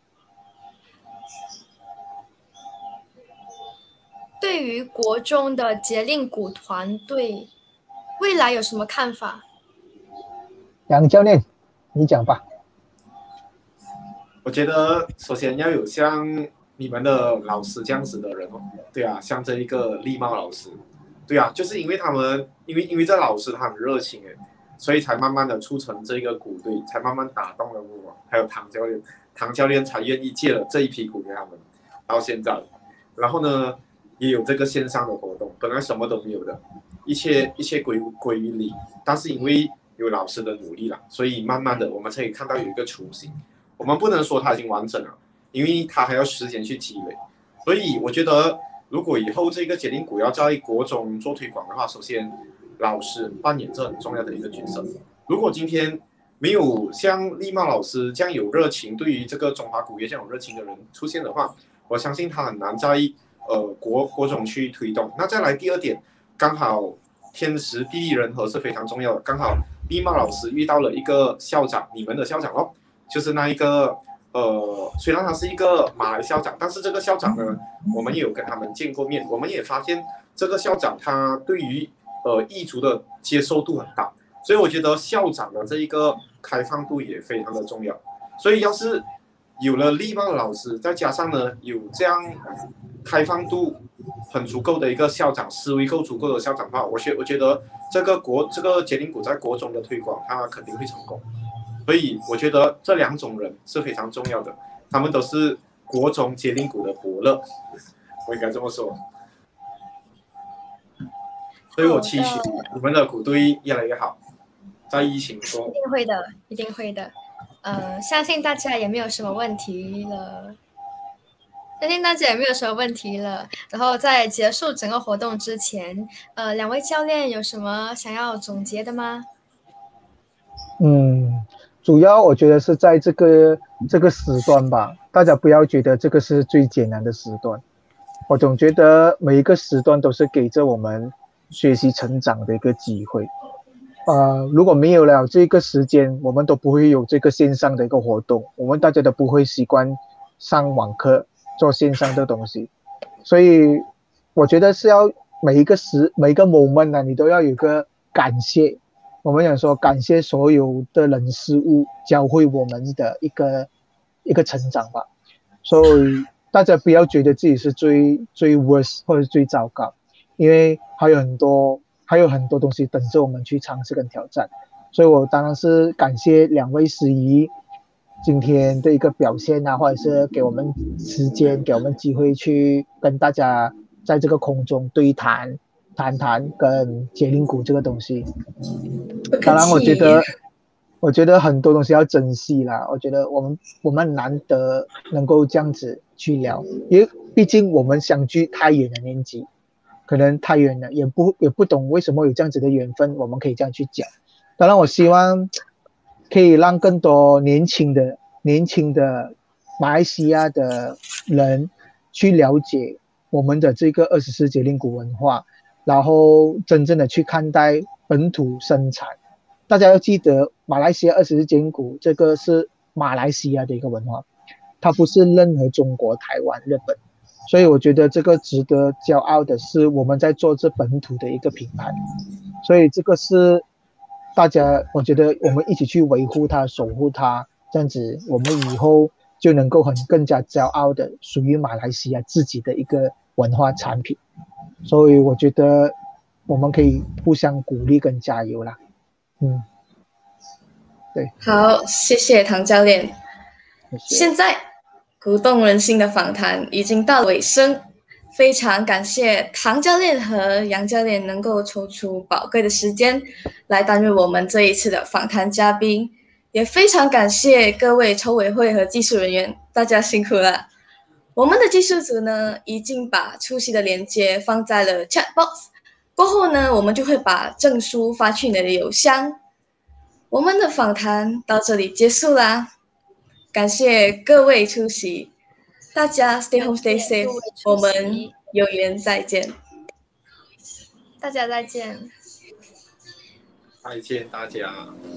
对于国中的节令鼓团队，未来有什么看法？ 杨教练，你讲吧。 我觉得首先要有像你们的老师这样子的人哦，对啊，像这一个立茂老师，对啊，就是因为他们，因为因为这老师他很热情诶，所以才慢慢的促成这个鼓队，才慢慢打动了我，还有唐教练，唐教练才愿意借了这一批鼓给他们，到现在，然后呢，也有这个线上的活动，本来什么都没有的，一切一切归归于零，但是因为有老师的努力啦，所以慢慢的我们可以看到有一个雏形。我们不能说它已经完整了，因为它还要时间去积累。所以我觉得，如果以后这个节令鼓要在国中做推广的话，首先老师扮演着很重要的一个角色。如果今天没有像立茂老师这样有热情，对于这个中华鼓乐这样有热情的人出现的话，我相信他很难在呃国国中去推动。那再来第二点，刚好天时地利人和是非常重要的，刚好立茂老师遇到了一个校长，你们的校长哦。就是那一个，呃，虽然他是一个马来校长，但是这个校长呢，我们也有跟他们见过面，我们也发现这个校长他对于呃异族的接受度很大，所以我觉得校长的这一个开放度也非常的重要。所以要是有了立邦的老师，再加上呢有这样开放度很足够的一个校长，思维够足够的校长的话，我觉我觉得这个国这个节令鼓在国中的推广，它肯定会成功。所以我觉得这两种人是非常重要的，他们都是国中节令鼓的伯乐，我应该这么说。所以我期许你们的鼓队越来越好，在疫情中。 一定会的，一定会的。呃，相信大家也没有什么问题了。相信大家也没有什么问题了。然后在结束整个活动之前，呃，两位教练有什么想要总结的吗？ 嗯，主要我觉得是在这个这个时段吧，大家不要觉得这个是最艰难的时段。我总觉得每一个时段都是给着我们学习成长的一个机会。呃，如果没有了这个时间，我们都不会有这个线上的一个活动，我们大家都不会习惯上网课做线上的东西，所以我觉得是要每一个时每一个 moment 呢，你都要有一个感谢。我们想说感谢所有的人事物教会我们的一个一个成长吧，所以大家不要觉得自己是最最 worst 或者最糟糕，因为还有很多。还有很多东西等着我们去尝试跟挑战，所以我当然是感谢两位司仪今天的一个表现啊，或者是给我们时间，给我们机会去跟大家在这个空中对谈谈谈跟节令鼓这个东西。当然我觉得我觉得很多东西要珍惜啦，我觉得我们我们难得能够这样子去聊，因为毕竟我们相距太远的年纪，可能太远了，也不也不懂为什么有这样子的缘分，我们可以这样去讲。当然，我希望可以让更多年轻的年轻的马来西亚的人去了解我们的这个二十四节令鼓文化，然后真正的去看待本土生产。大家要记得，马来西亚二十四节令鼓这个是马来西亚的一个文化，它不是任何中国、台湾、日本。所以我觉得这个值得骄傲的是我们在做这本土的一个品牌，所以这个是大家我觉得我们一起去维护它守护它，这样子我们以后就能够很更加骄傲的属于马来西亚自己的一个文化产品。所以我觉得我们可以互相鼓励跟加油啦。嗯，对， 好，谢谢唐教练。 谢谢。 现在鼓动人心的访谈已经到尾声，非常感谢唐教练和杨教练能够抽出宝贵的时间来担任我们这一次的访谈嘉宾，也非常感谢各位筹委会和技术人员，大家辛苦了。我们的技术组呢，已经把出席的连接放在了 chat box， 过后呢，我们就会把证书发去你的邮箱。我们的访谈到这里结束啦。感谢各位出席，大家 stay home stay safe， 我们有缘再见。 大家再见。 再见大家。